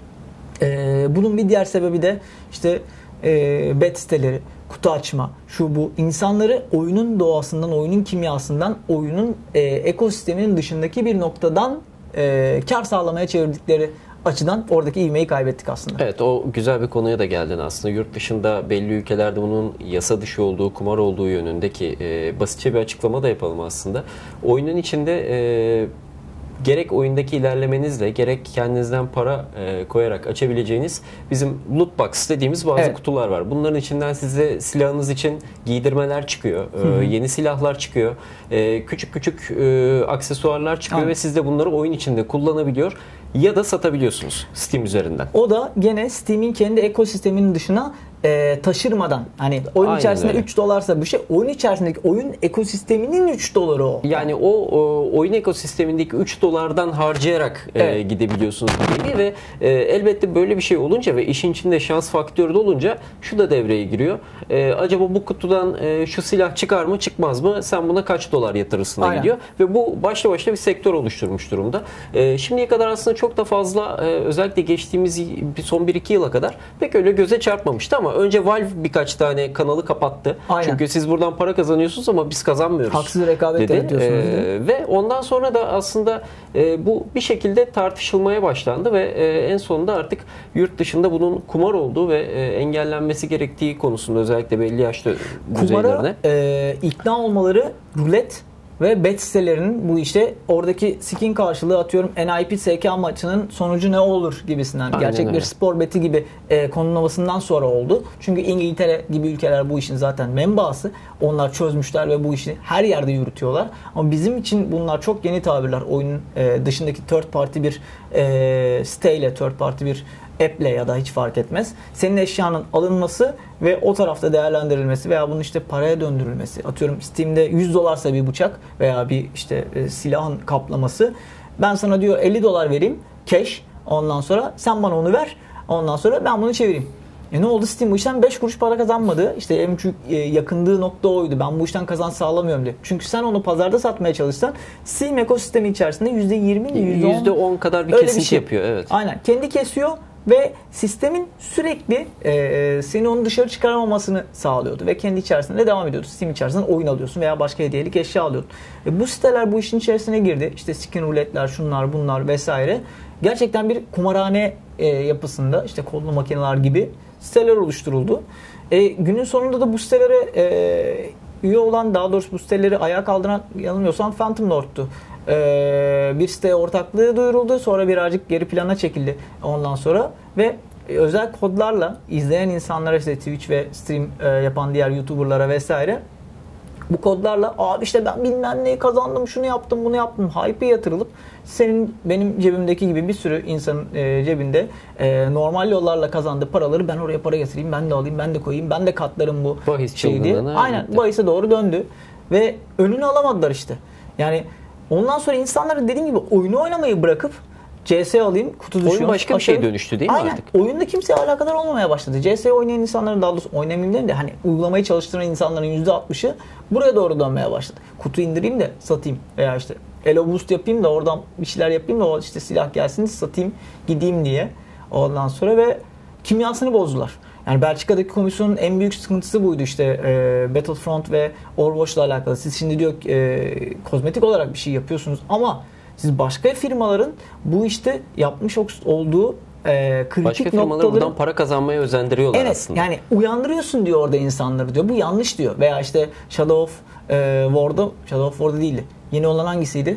Ee, bunun bir diğer sebebi de işte e, bet siteleri, kutu açma, şu bu. İnsanları oyunun doğasından, oyunun kimyasından, oyunun e, ekosisteminin dışındaki bir noktadan e, kar sağlamaya çevirdikleri açıdan oradaki ivmeyi kaybettik aslında. Evet, o güzel bir konuya da geldin aslında. Yurt dışında belli ülkelerde bunun yasa dışı olduğu, kumar olduğu yönündeki e, basitçe bir açıklama da yapalım aslında. Oyunun içinde e, gerek oyundaki ilerlemenizle gerek kendinizden para e, koyarak açabileceğiniz bizim loot box dediğimiz bazı evet. kutular var. Bunların içinden size silahınız için giydirmeler çıkıyor. E, yeni silahlar çıkıyor. E, küçük küçük e, aksesuarlar çıkıyor Aynen. ve siz de bunları oyun içinde kullanabiliyor ya da satabiliyorsunuz Steam üzerinden. O da gene Steam'in kendi ekosisteminin dışına e, taşırmadan, hani oyun Aynen içerisinde öyle. üç dolarsa bir şey, oyun içerisindeki oyun ekosisteminin üç doları o. Yani o, o oyun ekosistemindeki üç dolardan harcayarak evet. e, gidebiliyorsunuz gibi ve e, elbette böyle bir şey olunca ve işin içinde şans faktörü de olunca şu da devreye giriyor. E, acaba bu kutudan e, şu silah çıkar mı çıkmaz mı? Sen buna kaç dolar yatırırsına gidiyor ve bu başlı başına bir sektör oluşturmuş durumda. E, şimdiye kadar aslında çok da fazla e, özellikle geçtiğimiz son bir iki yıla kadar pek öyle göze çarpmamıştı ama ama önce Valve birkaç tane kanalı kapattı. Aynen. Çünkü siz buradan para kazanıyorsunuz ama biz kazanmıyoruz. Haksız rekabet dedi. Ee, ve ondan sonra da aslında e, bu bir şekilde tartışılmaya başlandı ve e, en sonunda artık yurt dışında bunun kumar olduğu ve e, engellenmesi gerektiği konusunda özellikle belli yaşta düzeylerine. Kumara e, ikna olmaları rulet ve bet sitelerinin bu işte oradaki skin karşılığı atıyorum N I P S K maçının sonucu ne olur gibisinden. Aynen Gerçek öyle. bir spor beti gibi e, konumlamasından sonra oldu. Çünkü İngiltere gibi ülkeler bu işin zaten menbaası. Onlar çözmüşler ve bu işi her yerde yürütüyorlar. Ama bizim için bunlar çok yeni tabirler. Oyunun e, dışındaki third party bir e, siteyle, third party bir app'le ya da hiç fark etmez. Senin eşyanın alınması ve o tarafta değerlendirilmesi veya bunun işte paraya döndürülmesi. Atıyorum Steam'de yüz dolarsa bir bıçak veya bir işte e, silahın kaplaması. Ben sana diyor elli dolar vereyim cash. Ondan sonra sen bana onu ver. Ondan sonra ben bunu çevireyim. E ne oldu? Steam bu işten beş kuruş para kazanmadı. İşte en büyük e, yakındığı nokta oydu. Ben bu işten kazanç sağlamıyorum diye. Çünkü sen onu pazarda satmaya çalışsan Steam ekosistemi içerisinde yüzde yirmi yüzde on kadar bir öyle kesinti bir şey yapıyor. Evet. Aynen. Kendi kesiyor ve sistemin sürekli e, seni onu dışarı çıkaramamasını sağlıyordu ve kendi içerisinde de devam ediyordu. Steam içerisinde oyun alıyorsun veya başka hediyelik eşya alıyordun. E, bu siteler bu işin içerisine girdi. İşte skin ruletler, şunlar bunlar vesaire. Gerçekten bir kumarhane e, yapısında işte kodlu makineler gibi siteler oluşturuldu. E, günün sonunda da bu sitelere e, üye olan, daha doğrusu bu siteleri ayağa kaldıran yanılmıyorsam Phantom Lord'tu. Ee, bir siteye ortaklığı duyuruldu. Sonra birazcık geri plana çekildi ondan sonra ve özel kodlarla izleyen insanlara işte Twitch ve stream e, yapan diğer YouTuber'lara vesaire bu kodlarla abi işte ben bilmem neyi kazandım, şunu yaptım, bunu yaptım hype'e yatırılıp senin benim cebimdeki gibi bir sürü insanın e, cebinde e, normal yollarla kazandığı paraları ben oraya para getireyim, ben de alayım, ben de koyayım, ben de katlarım bu bahis şeyi diye. Aynen gitti. Bahise doğru döndü ve önünü alamadılar işte. Yani ondan sonra insanlar dediğim gibi oyunu oynamayı bırakıp C S alayım, kutu düşüyor. Oyun başka bir şeye dönüştü değil mi Aynen. artık? Oyunda kimseye alakadar olmamaya başladı. C S oynayan insanların, daha doğrusu oynamayayım değil de hani uygulamayı çalıştıran insanların yüzde altmışı buraya doğru dönmeye başladı. Kutu indireyim de satayım veya işte Elo Boost yapayım da oradan bir şeyler yapayım da o işte silah gelsin satayım gideyim diye. Ondan sonra ve kimyasını bozdular. Yani Belçika'daki komisyonun en büyük sıkıntısı buydu işte e, Battlefront ve Overwatch'la alakalı. Siz şimdi diyor e, kozmetik olarak bir şey yapıyorsunuz ama siz başka firmaların bu işte yapmış olduğu e, kritik başka firmaları noktaları... buradan para kazanmaya özendiriyorlar evet, aslında. Yani uyandırıyorsun diyor orada insanları diyor. Bu yanlış diyor. Veya işte Shadow of e, War'da, Shadow of War'da değildi. Yeni olan hangisiydi?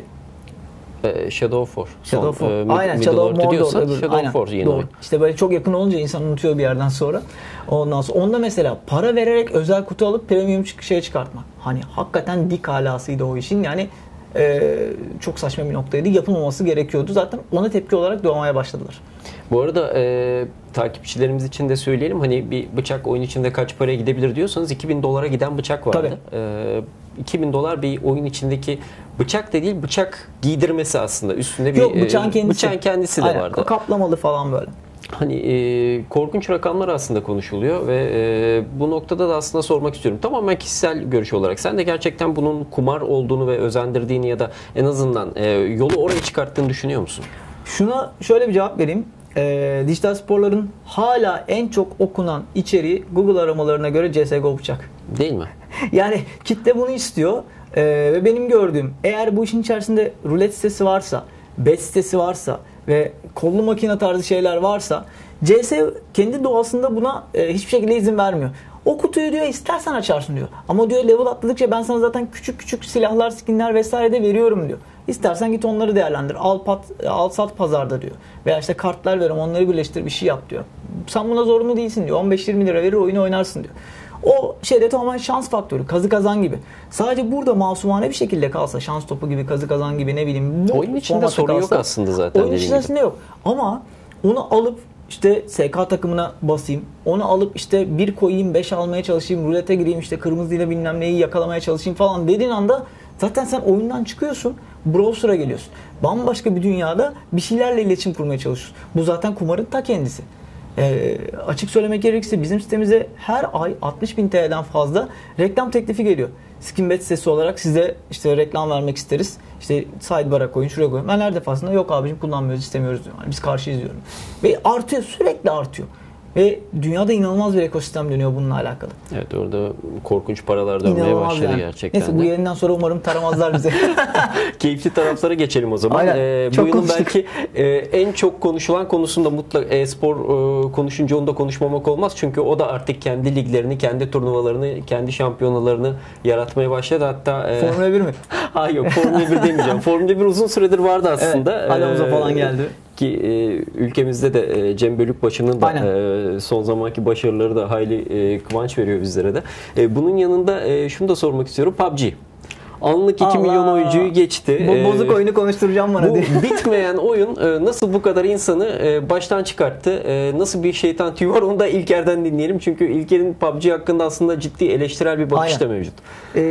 Shadow of War. Shadow of War. Son, e, Aynen Shadow of Mordor. diyorsan, Öbür, Shadow aynen. of War yeni Doğru. oyun. İşte böyle çok yakın olunca insan unutuyor bir yerden sonra. Ondan sonra onda mesela para vererek özel kutu alıp premium şey çıkartmak. Hani hakikaten dik alasıydı o işin. Yani e, çok saçma bir noktaydı. Yapılmaması gerekiyordu. Zaten ona tepki olarak doğmaya başladılar. Bu arada e, takipçilerimiz için de söyleyelim. Hani bir bıçak oyun içinde kaç paraya gidebilir diyorsanız iki bin dolara giden bıçak vardı. E, iki bin dolar bir oyun içindeki bıçak da değil, bıçak giydirmesi aslında. Üstünde bir Yok, bıçağın e, kendisi. bıçağın kendisi de Aynen, vardı. kaplamalı falan böyle. Hani e, korkunç rakamlar aslında konuşuluyor ve e, bu noktada da aslında sormak istiyorum. Tamamen kişisel görüş olarak. Sen de gerçekten bunun kumar olduğunu ve özendirdiğini ya da en azından e, yolu oraya çıkarttığını düşünüyor musun? Şuna şöyle bir cevap vereyim. E, dijital sporların hala en çok okunan içeriği Google aramalarına göre C S G O bıçak. Değil mi? Yani kitle bunu istiyor. Ee, ve benim gördüğüm eğer bu işin içerisinde rulet sitesi varsa, bet sitesi varsa ve kollu makine tarzı şeyler varsa C S kendi doğasında buna e, hiçbir şekilde izin vermiyor. O kutuyu diyor istersen açarsın diyor. Ama diyor level atladıkça ben sana zaten küçük küçük silahlar, skinler vesaire de veriyorum diyor. İstersen git onları değerlendir. Al, pat, al sat pazarda diyor. Veya işte kartlar veriyorum onları birleştir bir şey yap diyor. Sen buna zorunlu değilsin diyor. on beş yirmi lira verir oyunu oynarsın diyor. O şeyde tamamen şans faktörü. Kazı kazan gibi. Sadece burada masumane bir şekilde kalsa, şans topu gibi, kazı kazan gibi ne bileyim. Oyun içinde sorun kalsa, yok aslında zaten. Oyun içerisinde yok. Ama onu alıp işte S K takımına basayım. Onu alıp işte bir koyayım, beş almaya çalışayım, rulete gireyim, işte kırmızıyla bilmem neyi yakalamaya çalışayım falan dediğin anda zaten sen oyundan çıkıyorsun, browser'a geliyorsun. Bambaşka bir dünyada bir şeylerle iletişim kurmaya çalışıyorsun. Bu zaten kumarın ta kendisi. E, açık söylemek gerekirse bizim sitemize her ay altmış bin T L'den fazla reklam teklifi geliyor. Skinbet sitesi olarak size işte reklam vermek isteriz. İşte sidebar'a koyun, şuraya koyun. Ben her defasında yok abicim kullanmıyoruz, istemiyoruz diyorum. Yani biz karşıyız diyorum. Ve artıyor, sürekli artıyor. Ve dünyada inanılmaz bir ekosistem dönüyor bununla alakalı. Evet, orada korkunç paralar dönmeye İnanılmaz başladı yani. gerçekten. Neyse, bu yayından sonra umarım taramazlar bize. Keyifli taraflara geçelim o zaman. Ee, bu çok yılın konuştuk. belki e, en çok konuşulan konusunda mutlaka e-spor e, konuşunca onu da konuşmamak olmaz. Çünkü o da artık kendi liglerini, kendi turnuvalarını, kendi şampiyonalarını yaratmaya başladı. Hatta e, Formula bir mi? Hayır, yok, Formula bir demeyeceğim. Formula bir uzun süredir vardı aslında. Evet, Alonso Ee, falan geldi. Ki e, ülkemizde de e, Cem Bölükbaşı'nın da e, son zamanki başarıları da hayli e, kıvanç veriyor bizlere de. E, bunun yanında e, şunu da sormak istiyorum. P U B G. Anlık iki Allah. milyon oyuncuyu geçti. Bu bozuk Ee, oyunu konuşturacağım bana Bu diye. bitmeyen oyun e, nasıl bu kadar insanı e, baştan çıkarttı? E, Nasıl bir şeytan tüyü var, onu da İlker'den dinleyelim. Çünkü İlker'in P U B G hakkında aslında ciddi eleştirel bir bakış Aynen. da mevcut.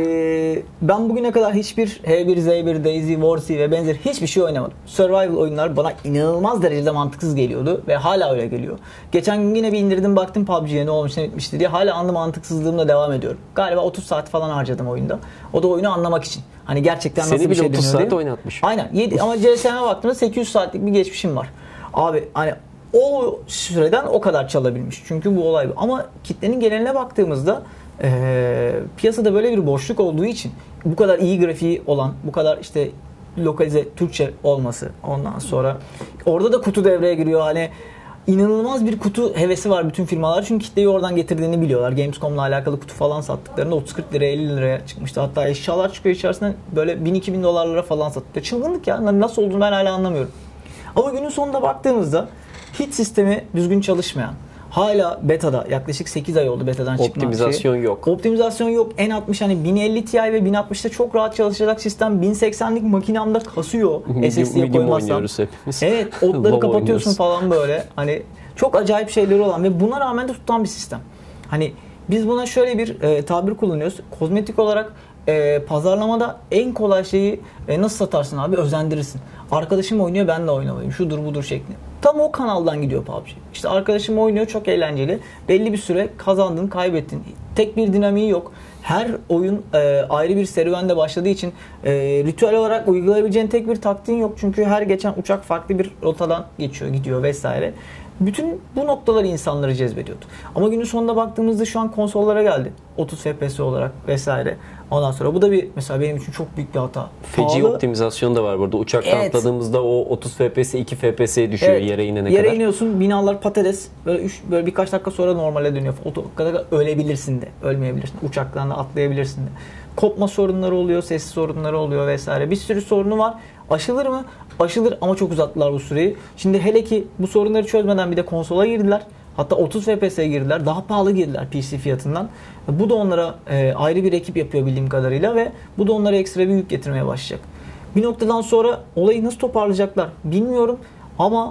Ee, ben bugüne kadar hiçbir H bir, Z bir, DayZ, Warzy ve benzeri hiçbir şey oynamadım. Survival oyunlar bana inanılmaz derecede mantıksız geliyordu ve hala öyle geliyor. Geçen gün yine bir indirdim, baktım P U B G'ye ne olmuş ne bitmişti diye. Hala anlı mantıksızlığımla devam ediyorum. Galiba otuz saat falan harcadım oyunda. O da oyunu anlamak için. Hani gerçekten nasıl Seni bir şey bile otuz dönüyor saat diye. oynatmış. Aynen. yedi, ama C S M'e baktığımda sekiz yüz saatlik bir geçmişim var. Abi hani o süreden o kadar çalabilmiş. Çünkü bu olay bu. Ama kitlenin geneline baktığımızda e, piyasada böyle bir boşluk olduğu için bu kadar iyi grafiği olan, bu kadar işte lokalize Türkçe olması, ondan sonra orada da kutu devreye giriyor. Hani inanılmaz bir kutu hevesi var bütün firmalar. Çünkü kitleyi oradan getirdiğini biliyorlar. Gamescom'la alakalı kutu falan sattıklarında otuz kırk liraya, elli liraya çıkmıştı. Hatta eşyalar çıkıyor içerisinden böyle bin iki bin dolarlara falan satılıyor. Çılgınlık ya. Nasıl olduğunu ben hala anlamıyorum. Ama günün sonunda baktığımızda hiç sistemi düzgün çalışmayan, hala beta'da, yaklaşık sekiz ay oldu betadan çıkma Optimizasyon şey. yok. Optimizasyon yok. En altmış hani bin elli Ti ve bin altmışta çok rahat çalışacak sistem bin seksenlik makinamda kasıyor. S S D'ye koymazsam. oynuyoruz hepimiz. Evet, odları Low kapatıyorsun oynuyoruz. falan böyle. Hani çok acayip şeyleri olan ve buna rağmen de tutan bir sistem. Hani biz buna şöyle bir e, tabir kullanıyoruz. Kozmetik olarak e, pazarlamada en kolay şeyi e, nasıl satarsın abi? Özendirirsin. Arkadaşım oynuyor, ben de oynamalıyım. Şudur budur şeklinde. Tam o kanaldan gidiyor P U B G. İşte arkadaşım oynuyor, çok eğlenceli. Belli bir süre kazandın, kaybettin. Tek bir dinamiği yok. Her oyun e, ayrı bir serüvende başladığı için e, ritüel olarak uygulayabileceğin tek bir taktiğin yok. Çünkü her geçen uçak farklı bir rotadan geçiyor, gidiyor vesaire. Bütün bu noktalar insanları cezbediyordu. Ama günün sonunda baktığımızda şu an konsollara geldi. otuz F P S olarak vesaire. Ondan sonra bu da bir mesela benim için çok büyük bir hata. Feci Pahalı. optimizasyon da var burada. Uçaktan Evet. atladığımızda o otuz F P S iki F P S'ye düşüyor Evet. yere inene Yere kadar. iniyorsun, binalar patates. Böyle, üç, böyle birkaç dakika sonra normale dönüyor. O kadar ölebilirsin de, ölmeyebilirsin. Uçaktan da atlayabilirsin de. Kopma sorunları oluyor, ses sorunları oluyor vesaire. Bir sürü sorunu var. Aşılır mı? Aşılır ama çok uzattılar bu süreyi. Şimdi hele ki bu sorunları çözmeden bir de konsola girdiler. Hatta otuz F P S'ye girdiler. Daha pahalı girdiler P C fiyatından. Bu da onlara e, ayrı bir ekip yapıyor bildiğim kadarıyla ve bu da onlara ekstra bir yük getirmeye başlayacak. Bir noktadan sonra olayı nasıl toparlayacaklar bilmiyorum. Ama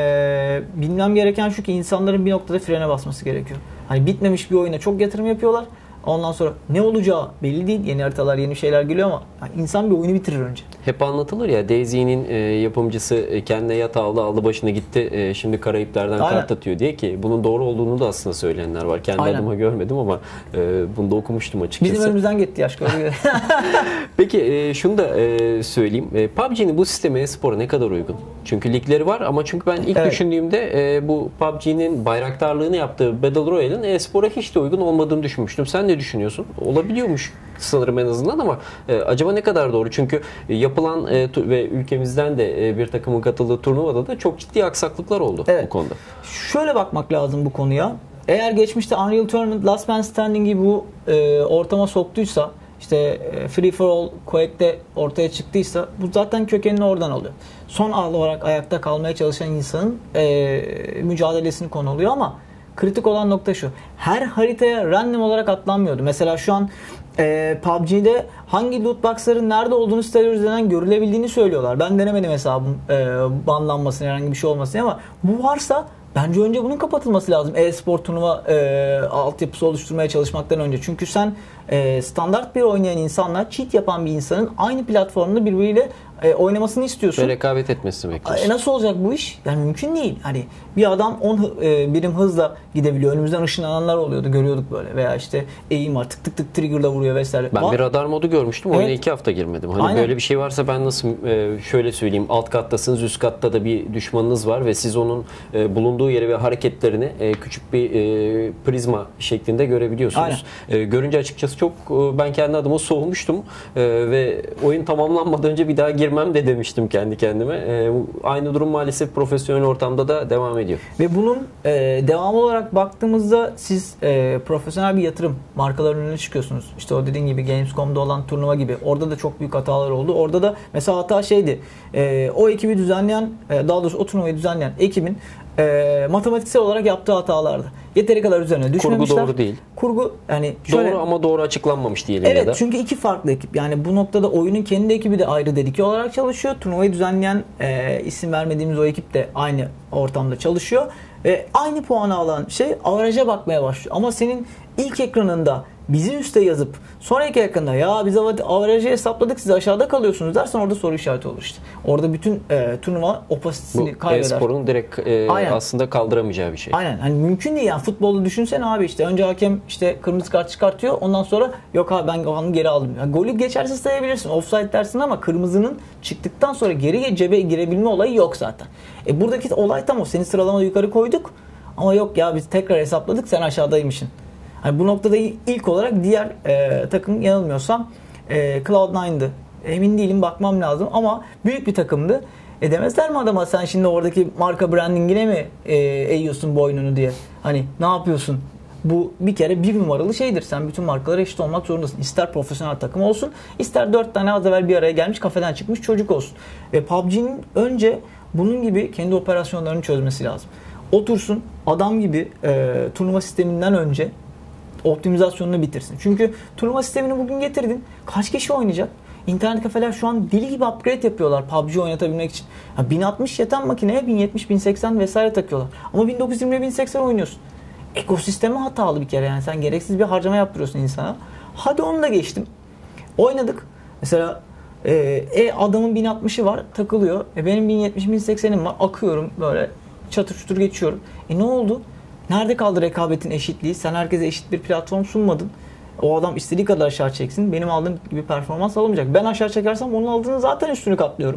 e, bilmem gereken şu ki insanların bir noktada frene basması gerekiyor. Hani bitmemiş bir oyuna çok yatırım yapıyorlar. Ondan sonra ne olacağı belli değil. Yeni haritalar, yeni şeyler geliyor ama yani insan bir oyunu bitirir önce. Hep anlatılır ya, DayZ'nin e, yapımcısı e, kendine yat aldı, aldı başına gitti. E, şimdi Karayipler'den Aynen. kart atıyor diye ki bunun doğru olduğunu da aslında söyleyenler var. Kendi Aynen. adıma görmedim ama e, bunu da okumuştum açıkçası. Bizim önümüzden gitti yaş gördüğü gibi. Peki e, şunu da e, söyleyeyim. E, P U B G'nin bu sistemi e-spora ne kadar uygun? Çünkü ligleri var ama çünkü ben ilk Evet. düşündüğümde e, bu P U B G'nin bayraktarlığını yaptığı Battle Royale'in e-spora hiç de uygun olmadığını düşünmüştüm. Sen ne düşünüyorsun? Olabiliyormuş sanırım en azından ama e, acaba ne kadar doğru? Çünkü e, yapılan e, tu- ve ülkemizden de e, bir takımın katıldığı turnuvada da çok ciddi aksaklıklar oldu Evet. bu konuda. Şöyle bakmak lazım bu konuya. Eğer geçmişte Unreal Tournament, Last Man Standing'i bu e, ortama soktuysa, işte e, Free for All, Quake'de ortaya çıktıysa bu zaten kökenini oradan alıyor. Son ağ olarak ayakta kalmaya çalışan insanın e, mücadelesini konu oluyor ama kritik olan nokta şu. Her haritaya random olarak atlanmıyordu. Mesela şu an e, P U B G'de hangi loot box'ların nerede olduğunu siteler üzerinden görülebildiğini söylüyorlar. Ben denemedim hesabım e, banlanmasını, herhangi bir şey olmasını ama bu varsa bence önce bunun kapatılması lazım. E-spor turnuva e, altyapısı oluşturmaya çalışmaktan önce. Çünkü sen e, standart bir oynayan insanlar, cheat yapan bir insanın aynı platformda birbiriyle e, oynamasını istiyorsun. Ve rekabet etmesini bekliyorsun. E, nasıl olacak bu iş? Yani mümkün değil. Hani bir adam on e, birim hızla gidebiliyor. Önümüzden ışınlananlar oluyordu. Görüyorduk böyle. Veya işte eğim var. Tık tık tık trigger'la vuruyor vesaire. Ben var. bir radar modu görmüştüm. Oyuna Evet. iki hafta girmedim. Hani Aynen. böyle bir şey varsa ben nasıl e, şöyle söyleyeyim. Alt kattasınız, üst katta da bir düşmanınız var ve siz onun e, bulunduğu yeri ve hareketlerini e, küçük bir e, prizma şeklinde görebiliyorsunuz. E, görünce açıkçası çok e, ben kendi adıma soğumuştum e, ve oyun tamamlanmadan önce bir daha girmem de demiştim kendi kendime. E, aynı durum maalesef profesyonel ortamda da devam ediyor. Ve bunun e, devamı olarak baktığımızda siz e, profesyonel bir yatırım markaların önüne çıkıyorsunuz. İşte o dediğin gibi Gamescom'da olan turnuva gibi. Orada da çok büyük hatalar oldu. Orada da mesela hata şeydi. E, o ekibi düzenleyen, e, daha doğrusu o turnuvayı düzenleyen ekibin e, matematiksel olarak yaptığı hatalardı. Yeteri kadar üzerine düşmemişler. Kurgu doğru değil. Kurgu yani şöyle, doğru ama doğru açıklanmamış diyelim evet, ya da. çünkü iki farklı ekip. Yani bu noktada oyunun kendi ekibi de ayrı dedike olarak çalışıyor. Turnuvayı düzenleyen e, isim vermediğimiz o ekip de aynı ortamda çalışıyor. Ve aynı puanı alan şey averaja bakmaya başlıyor. Ama senin ilk ekranında bizi üste yazıp sonraki ekranda ya biz averajı hesapladık siz aşağıda kalıyorsunuz dersen orada soru işareti olur işte. Orada bütün e, turnuva opasitesini kaybeder. Bu e-sporun direkt e, aslında kaldıramayacağı bir şey. Aynen. Hani mümkün değil yani. Futbolda düşünsene abi işte önce hakem işte kırmızı kart çıkartıyor. Ondan sonra yok abi ben onu geri aldım. Yani golü geçersiz sayabilirsin. Offside dersin ama kırmızının çıktıktan sonra geri cebe girebilme olayı yok zaten. E buradaki olay tam o. Seni sıralamada yukarı koyduk ama yok ya biz tekrar hesapladık sen aşağıdaymışsın. Yani bu noktada ilk olarak diğer e, takım yanılmıyorsam e, Cloud nine'dı. Emin değilim bakmam lazım ama büyük bir takımdı. E demezler mi adama sen şimdi oradaki marka brandingine mi e, eğiyorsun boynunu diye. Hani ne yapıyorsun? Bu bir kere bir numaralı şeydir. Sen bütün markalara eşit olmak zorundasın. İster profesyonel takım olsun, ister dört tane az evvel bir araya gelmiş kafeden çıkmış çocuk olsun. Ve P U B G'nin önce bunun gibi kendi operasyonlarını çözmesi lazım. Otursun adam gibi e, turnuva sisteminden önce optimizasyonunu bitirsin. Çünkü turnuva sistemini bugün getirdin. Kaç kişi oynayacak? İnternet kafeler şu an deli gibi upgrade yapıyorlar P U B G oynatabilmek için. Ya bin altmış yeten makineye bin yetmiş, bin seksen vesaire takıyorlar. Ama bin dokuz yüz yirmi, bin seksen oynuyorsun. Ekosistemi hatalı bir kere yani. Sen gereksiz bir harcama yaptırıyorsun insana. Hadi onu da geçtim. Oynadık. Mesela e, e adamın bin altmışı var takılıyor. E, benim bin yetmiş, bin seksenim var. Akıyorum böyle çatır çutur geçiyorum. E ne oldu? Nerede kaldı rekabetin eşitliği? Sen herkese eşit bir platform sunmadın. O adam istediği kadar aşağı çeksin. Benim aldığım gibi performans alamayacak. Ben aşağı çekersem onun aldığını zaten üstünü katlıyorum.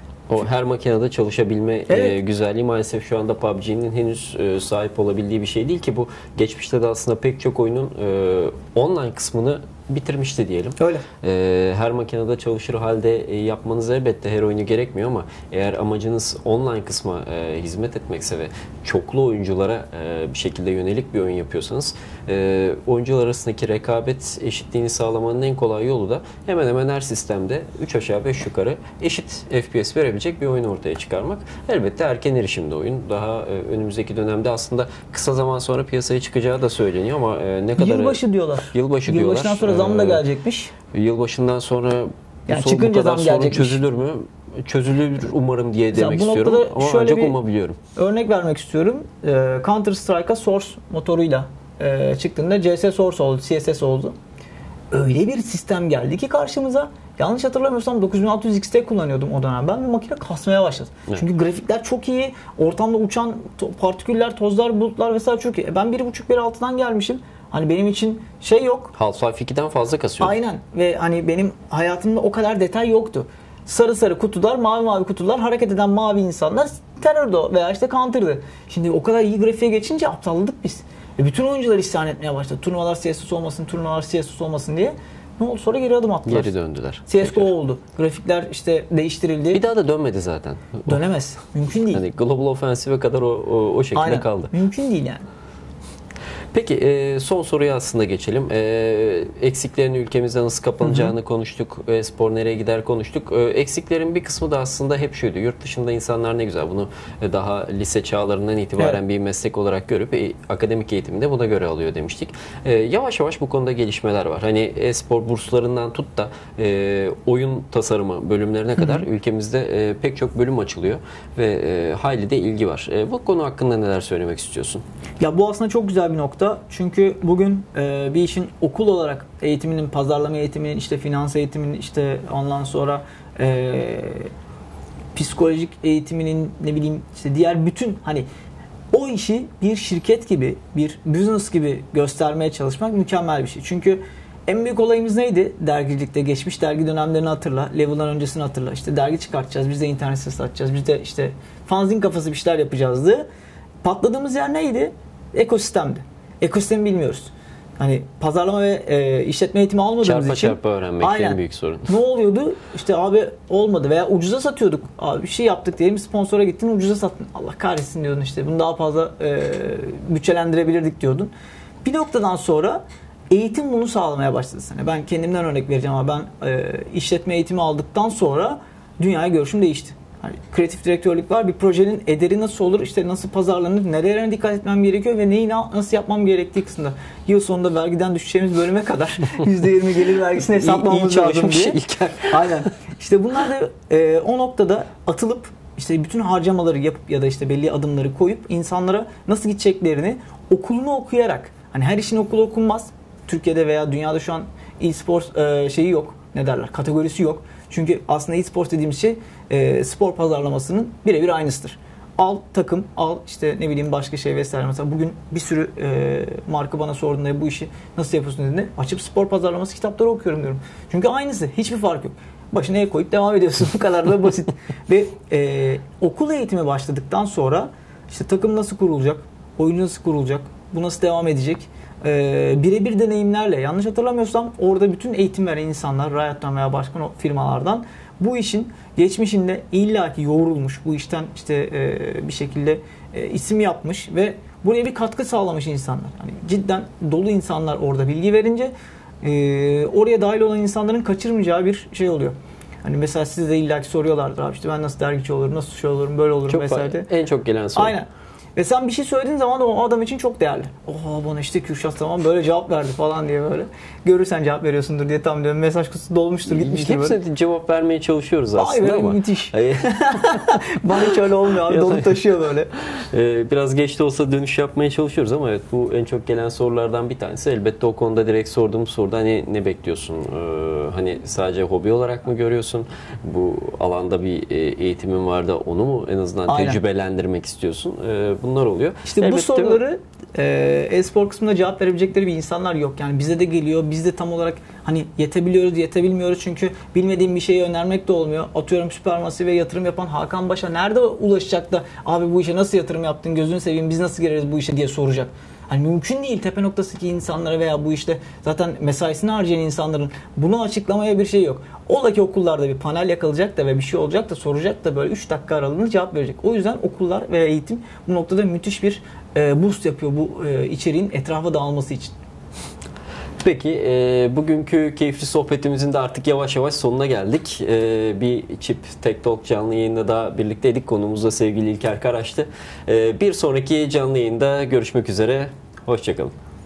O her makinede çalışabilme evet. e, güzelliği maalesef şu anda P U B G'nin henüz e, sahip olabildiği bir şey değil ki bu geçmişte de aslında pek çok oyunun e, online kısmını bitirmişti diyelim. Öyle. E, her makinede çalışır halde e, yapmanız elbette her oyunu gerekmiyor ama eğer amacınız online kısma e, hizmet etmekse ve çoklu oyunculara e, bir şekilde yönelik bir oyun yapıyorsanız e, oyuncular arasındaki rekabet eşitliğini sağlamanın en kolay yolu da hemen hemen her sistemde üç aşağı beş yukarı eşit F P S verebilecek bir oyun ortaya çıkarmak. Elbette erken erişimde oyun. Daha e, önümüzdeki dönemde aslında kısa zaman sonra piyasaya çıkacağı da söyleniyor ama e, ne kadar... Yılbaşı diyorlar. Yılbaşı diyorlar. Yılbaşından sonra zam da gelecekmiş. Yılbaşından sonra yani bu, çıkınca bu kadar zam sorun gelecekmiş. çözülür mü? Çözülür umarım diye mesela demek bu istiyorum ama şöyle ancak bir umabiliyorum. Örnek vermek istiyorum. Counter Strike'a Source motoruyla çıktığında C S Source oldu, C S S oldu. Öyle bir sistem geldi ki karşımıza. Yanlış hatırlamıyorsam dokuz bin altı yüz X T kullanıyordum o dönem. Ben bir makine kasmaya başladı. Evet. Çünkü grafikler çok iyi. Ortamda uçan partiküller, tozlar, bulutlar vesaire çok iyi. Ben bir buçuk bir altıdan gelmişim. Hani benim için şey yok. Half-Life ikiden fazla kasıyor. Aynen. Ve hani benim hayatımda o kadar detay yoktu. Sarı sarı kutular, mavi mavi kutular, hareket eden mavi insanlar terördü veya işte counter'dı. Şimdi o kadar iyi grafiğe geçince aptalladık biz. Ve bütün oyuncular isyan etmeye başladı. Turnuvalar C S S olmasın, turnuvalar C S S olmasın diye. Ne oldu? Sonra geri adım attılar. Geri döndüler. C S G O oldu. Grafikler işte değiştirildi. Bir daha da dönmedi zaten. Dönemez. Mümkün değil. Hani Global Offensive'e kadar o, o, o şekilde aynen. kaldı. Mümkün değil yani. Peki e, son soruya aslında geçelim. E, eksiklerin ülkemizde nasıl kapanacağını hı hı. konuştuk. E, spor nereye gider konuştuk. E, eksiklerin bir kısmı da aslında hep şuydu. Yurt dışında insanlar ne güzel bunu e, daha lise çağlarından itibaren evet. bir meslek olarak görüp e, akademik eğitiminde buna göre alıyor demiştik. E, yavaş yavaş bu konuda gelişmeler var. Hani e-spor burslarından tut da e, oyun tasarımı bölümlerine kadar hı hı. ülkemizde e, pek çok bölüm açılıyor ve e, hayli de ilgi var. E, bu konu hakkında neler söylemek istiyorsun? Ya bu aslında çok güzel bir nokta. nokta. Çünkü bugün e, bir işin okul olarak eğitiminin, pazarlama eğitiminin, işte finans eğitiminin, işte ondan sonra e, psikolojik eğitiminin, ne bileyim işte diğer bütün hani o işi bir şirket gibi, bir business gibi göstermeye çalışmak mükemmel bir şey. Çünkü en büyük olayımız neydi? Dergicilikte geçmiş dergi dönemlerini hatırla. Level'dan öncesini hatırla. İşte dergi çıkartacağız. Biz de internet sitesi açacağız. Biz de işte fanzin kafası bir şeyler yapacağızdı. Patladığımız yer neydi? Ekosistemdi. Ekosistemi bilmiyoruz. Hani pazarlama ve e, işletme eğitimi almadığımız çarpa için. Çarpa öğrenmek aynen, en büyük sorun. Ne oluyordu? İşte abi olmadı veya ucuza satıyorduk. Abi bir şey yaptık diyelim, sponsora gittin ucuza sattın. Allah kahretsin diyordun işte. Bunu daha fazla e, bütçelendirebilirdik diyordun. Bir noktadan sonra eğitim bunu sağlamaya başladı sana. Ben kendimden örnek vereceğim ama ben e, işletme eğitimi aldıktan sonra dünyaya görüşüm değişti. Hani kreatif direktörlük var. Bir projenin ederi nasıl olur? İşte nasıl pazarlanır? Nerelere dikkat etmem gerekiyor ve neyi nasıl yapmam gerektiği kısmında. Yıl sonunda vergiden düşeceğimiz bölüme kadar yüzde yirmi gelir vergisini hesaplamamız iyi, iyi lazım diye. İlker. Aynen. İşte bunlar da e, o noktada atılıp işte bütün harcamaları yapıp ya da işte belli adımları koyup insanlara nasıl gideceklerini okulunu okuyarak, hani her işin okulu okunmaz. Türkiye'de veya dünyada şu an e-spor e, şeyi yok. Ne derler? Kategorisi yok. Çünkü aslında e-spor dediğimiz şey e, spor pazarlamasının birebir aynısıdır. Al takım, al işte ne bileyim başka şey vesaire. Mesela bugün bir sürü e, marka bana sorduğunda bu işi nasıl yapıyorsun dediğinde açıp spor pazarlaması kitapları okuyorum diyorum. Çünkü aynısı. Hiçbir fark yok. Başına el koyup devam ediyorsun. Bu kadar da basit. Ve e, okul eğitimi başladıktan sonra işte takım nasıl kurulacak? Oyun nasıl kurulacak? Bu nasıl devam edecek? Ee, birebir deneyimlerle, yanlış hatırlamıyorsam orada bütün eğitim veren insanlar, Riot'tan veya başka firmalardan bu işin geçmişinde illaki yoğrulmuş, bu işten işte e, bir şekilde e, isim yapmış ve buraya bir katkı sağlamış insanlar. Hani cidden dolu insanlar orada bilgi verince e, oraya dahil olan insanların kaçırmayacağı bir şey oluyor. Hani mesela siz de illaki soruyorlardır abi işte ben nasıl dergici olurum, nasıl şey olurum, böyle olurum çok vesaire. En çok gelen soru. Aynen. Ve sen bir şey söylediğin zaman da o adam için çok değerli. Oha bana işte Kürşat tamam böyle cevap verdi falan diye böyle. Görürsen cevap veriyorsundur diye tam diyorum. Mesaj kutusu dolmuştur gitmiştir Hepsine böyle. cevap vermeye çalışıyoruz aslında Ay, ama. müthiş. Bana hiç öyle olmuyor abi. Dolup taşıyor böyle. Ee, biraz geç de olsa dönüş yapmaya çalışıyoruz ama evet bu en çok gelen sorulardan bir tanesi. Elbette o konuda direkt sorduğum soruda hani ne bekliyorsun? Ee, hani sadece hobi olarak mı görüyorsun? Bu alanda bir eğitimin var da onu mu en azından aynen tecrübelendirmek istiyorsun? Ee, bunlar oluyor. İşte elbette bu soruları e, e-spor kısmında cevap verebilecekleri bir insanlar yok. Yani bize de geliyor. Biz de tam olarak hani yetebiliyoruz, yetebilmiyoruz. Çünkü bilmediğim bir şeyi önermek de olmuyor. Atıyorum Supermassive yatırım yapan Hakan Baş'a nerede ulaşacak da abi bu işe nasıl yatırım yaptın, gözünü seveyim biz nasıl gireriz bu işe diye soracak. Hani mümkün değil tepe noktasındaki insanlara veya bu işte zaten mesaisini harcayan insanların bunu açıklamaya bir şey yok. Ola ki okullarda bir panel yakılacak da ve bir şey olacak da soracak da böyle üç dakika aralığında cevap verecek. O yüzden okullar veya eğitim bu noktada müthiş bir e, boost yapıyor bu e, içeriğin etrafa dağılması için. Peki e, bugünkü keyifli sohbetimizin de artık yavaş yavaş sonuna geldik. E, bir Chip Tech Talk canlı yayında daha birlikteydik. Konuğumuz da sevgili İlker Karaç'tı. E, bir sonraki canlı yayında görüşmek üzere. Hoşçakalın.